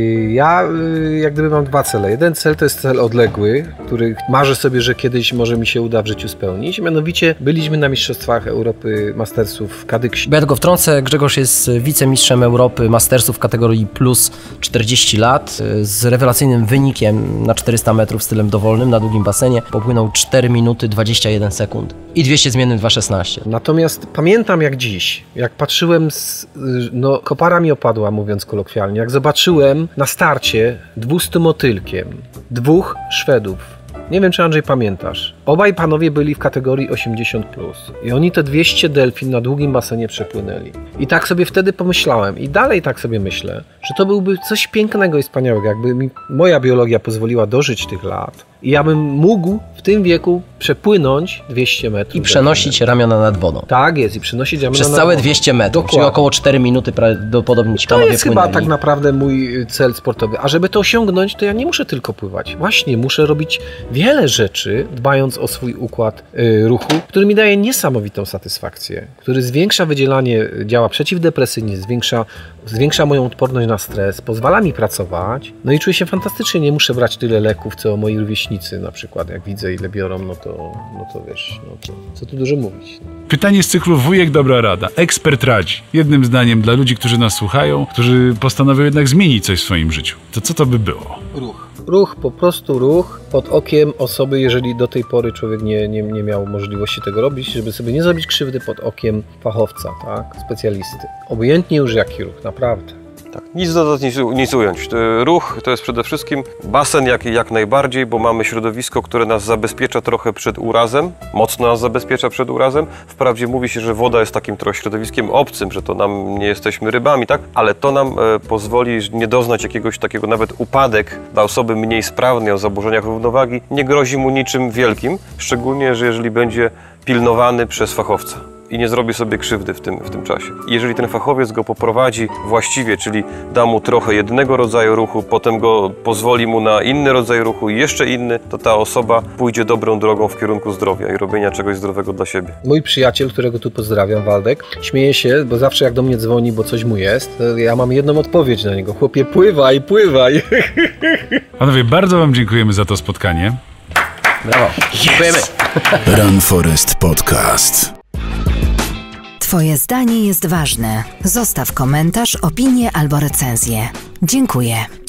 Ja jak gdyby mam dwa cele. Jeden cel to jest cel odległy, który marzę sobie, że kiedyś może mi się uda w życiu spełnić. Mianowicie byliśmy na Mistrzostwach Europy Mastersów w Kadyksie. Ja tylko wtrącę, Grzegorz jest wicemistrzem Europy Mastersów w kategorii plus czterdzieści lat z rewelacyjnym wynikiem na czterysta metrów stylem dowolnym na długim basenie. Popłynął cztery minuty dwadzieścia jeden sekund i dwieście zmiennych dwa szesnaście. Natomiast pamiętam jak dziś, jak patrzyłem, z, no kopara mi opadła, mówiąc kolokwialnie, jak zobaczyłem na starcie dwustu motylkiem dwóch Szwedów. Nie wiem, czy Andrzej pamiętasz. Obaj panowie byli w kategorii osiemdziesiąt plus. I oni te dwieście delfin na długim basenie przepłynęli. I tak sobie wtedy pomyślałem i dalej tak sobie myślę, że to byłby coś pięknego i wspaniałego, jakby mi moja biologia pozwoliła dożyć tych lat. I ja bym mógł w tym wieku przepłynąć dwieście metrów. I przenosić delfinem. Ramiona nad wodą. Tak jest, i przenosić ramiona przez nad całe wodą. dwieście metrów, Dokładnie. czyli około cztery minuty prawdopodobnie ci To panowie jest płynęli. chyba tak naprawdę mój cel sportowy. A żeby to osiągnąć, to ja nie muszę tylko pływać. Właśnie, muszę robić wiele rzeczy, dbając o swój układ y, ruchu, który mi daje niesamowitą satysfakcję, który zwiększa wydzielanie, działa przeciwdepresyjnie, zwiększa, zwiększa moją odporność na stres, pozwala mi pracować. No i czuję się fantastycznie, nie muszę brać tyle leków, co moi rówieśnicy na przykład. Jak widzę, ile biorą, no to, no to wiesz, no to co tu dużo mówić. Pytanie z cyklu Wujek dobra rada. Ekspert radzi. Jednym zdaniem dla ludzi, którzy nas słuchają, którzy postanowią jednak zmienić coś w swoim życiu. To co to by było? Ruch. Ruch, po prostu ruch pod okiem osoby, jeżeli do tej pory człowiek nie, nie, nie miał możliwości tego robić, żeby sobie nie zrobić krzywdy pod okiem fachowca, tak, specjalisty. Obojętnie już jaki ruch, naprawdę. Tak, nic dodać, nic, nic ująć. Ruch to jest przede wszystkim basen jak, jak najbardziej, bo mamy środowisko, które nas zabezpiecza trochę przed urazem, mocno nas zabezpiecza przed urazem. Wprawdzie mówi się, że woda jest takim trochę środowiskiem obcym, że to nam nie jesteśmy rybami, tak? Ale to nam e, pozwoli nie doznać jakiegoś takiego nawet upadek dla osoby mniej sprawnej o zaburzeniach równowagi. Nie grozi mu niczym wielkim, szczególnie, że jeżeli będzie pilnowany przez fachowca i nie zrobi sobie krzywdy w tym, w tym czasie. I jeżeli ten fachowiec go poprowadzi właściwie, czyli da mu trochę jednego rodzaju ruchu, potem go pozwoli mu na inny rodzaj ruchu i jeszcze inny, to ta osoba pójdzie dobrą drogą w kierunku zdrowia i robienia czegoś zdrowego dla siebie. Mój przyjaciel, którego tu pozdrawiam, Waldek, śmieje się, bo zawsze jak do mnie dzwoni, bo coś mu jest, to ja mam jedną odpowiedź na niego. Chłopie, pływaj, pływaj. Panowie, bardzo wam dziękujemy za to spotkanie. Brawo. Dziękujemy. Run Forest Podcast. Twoje zdanie jest ważne. Zostaw komentarz, opinię albo recenzję. Dziękuję.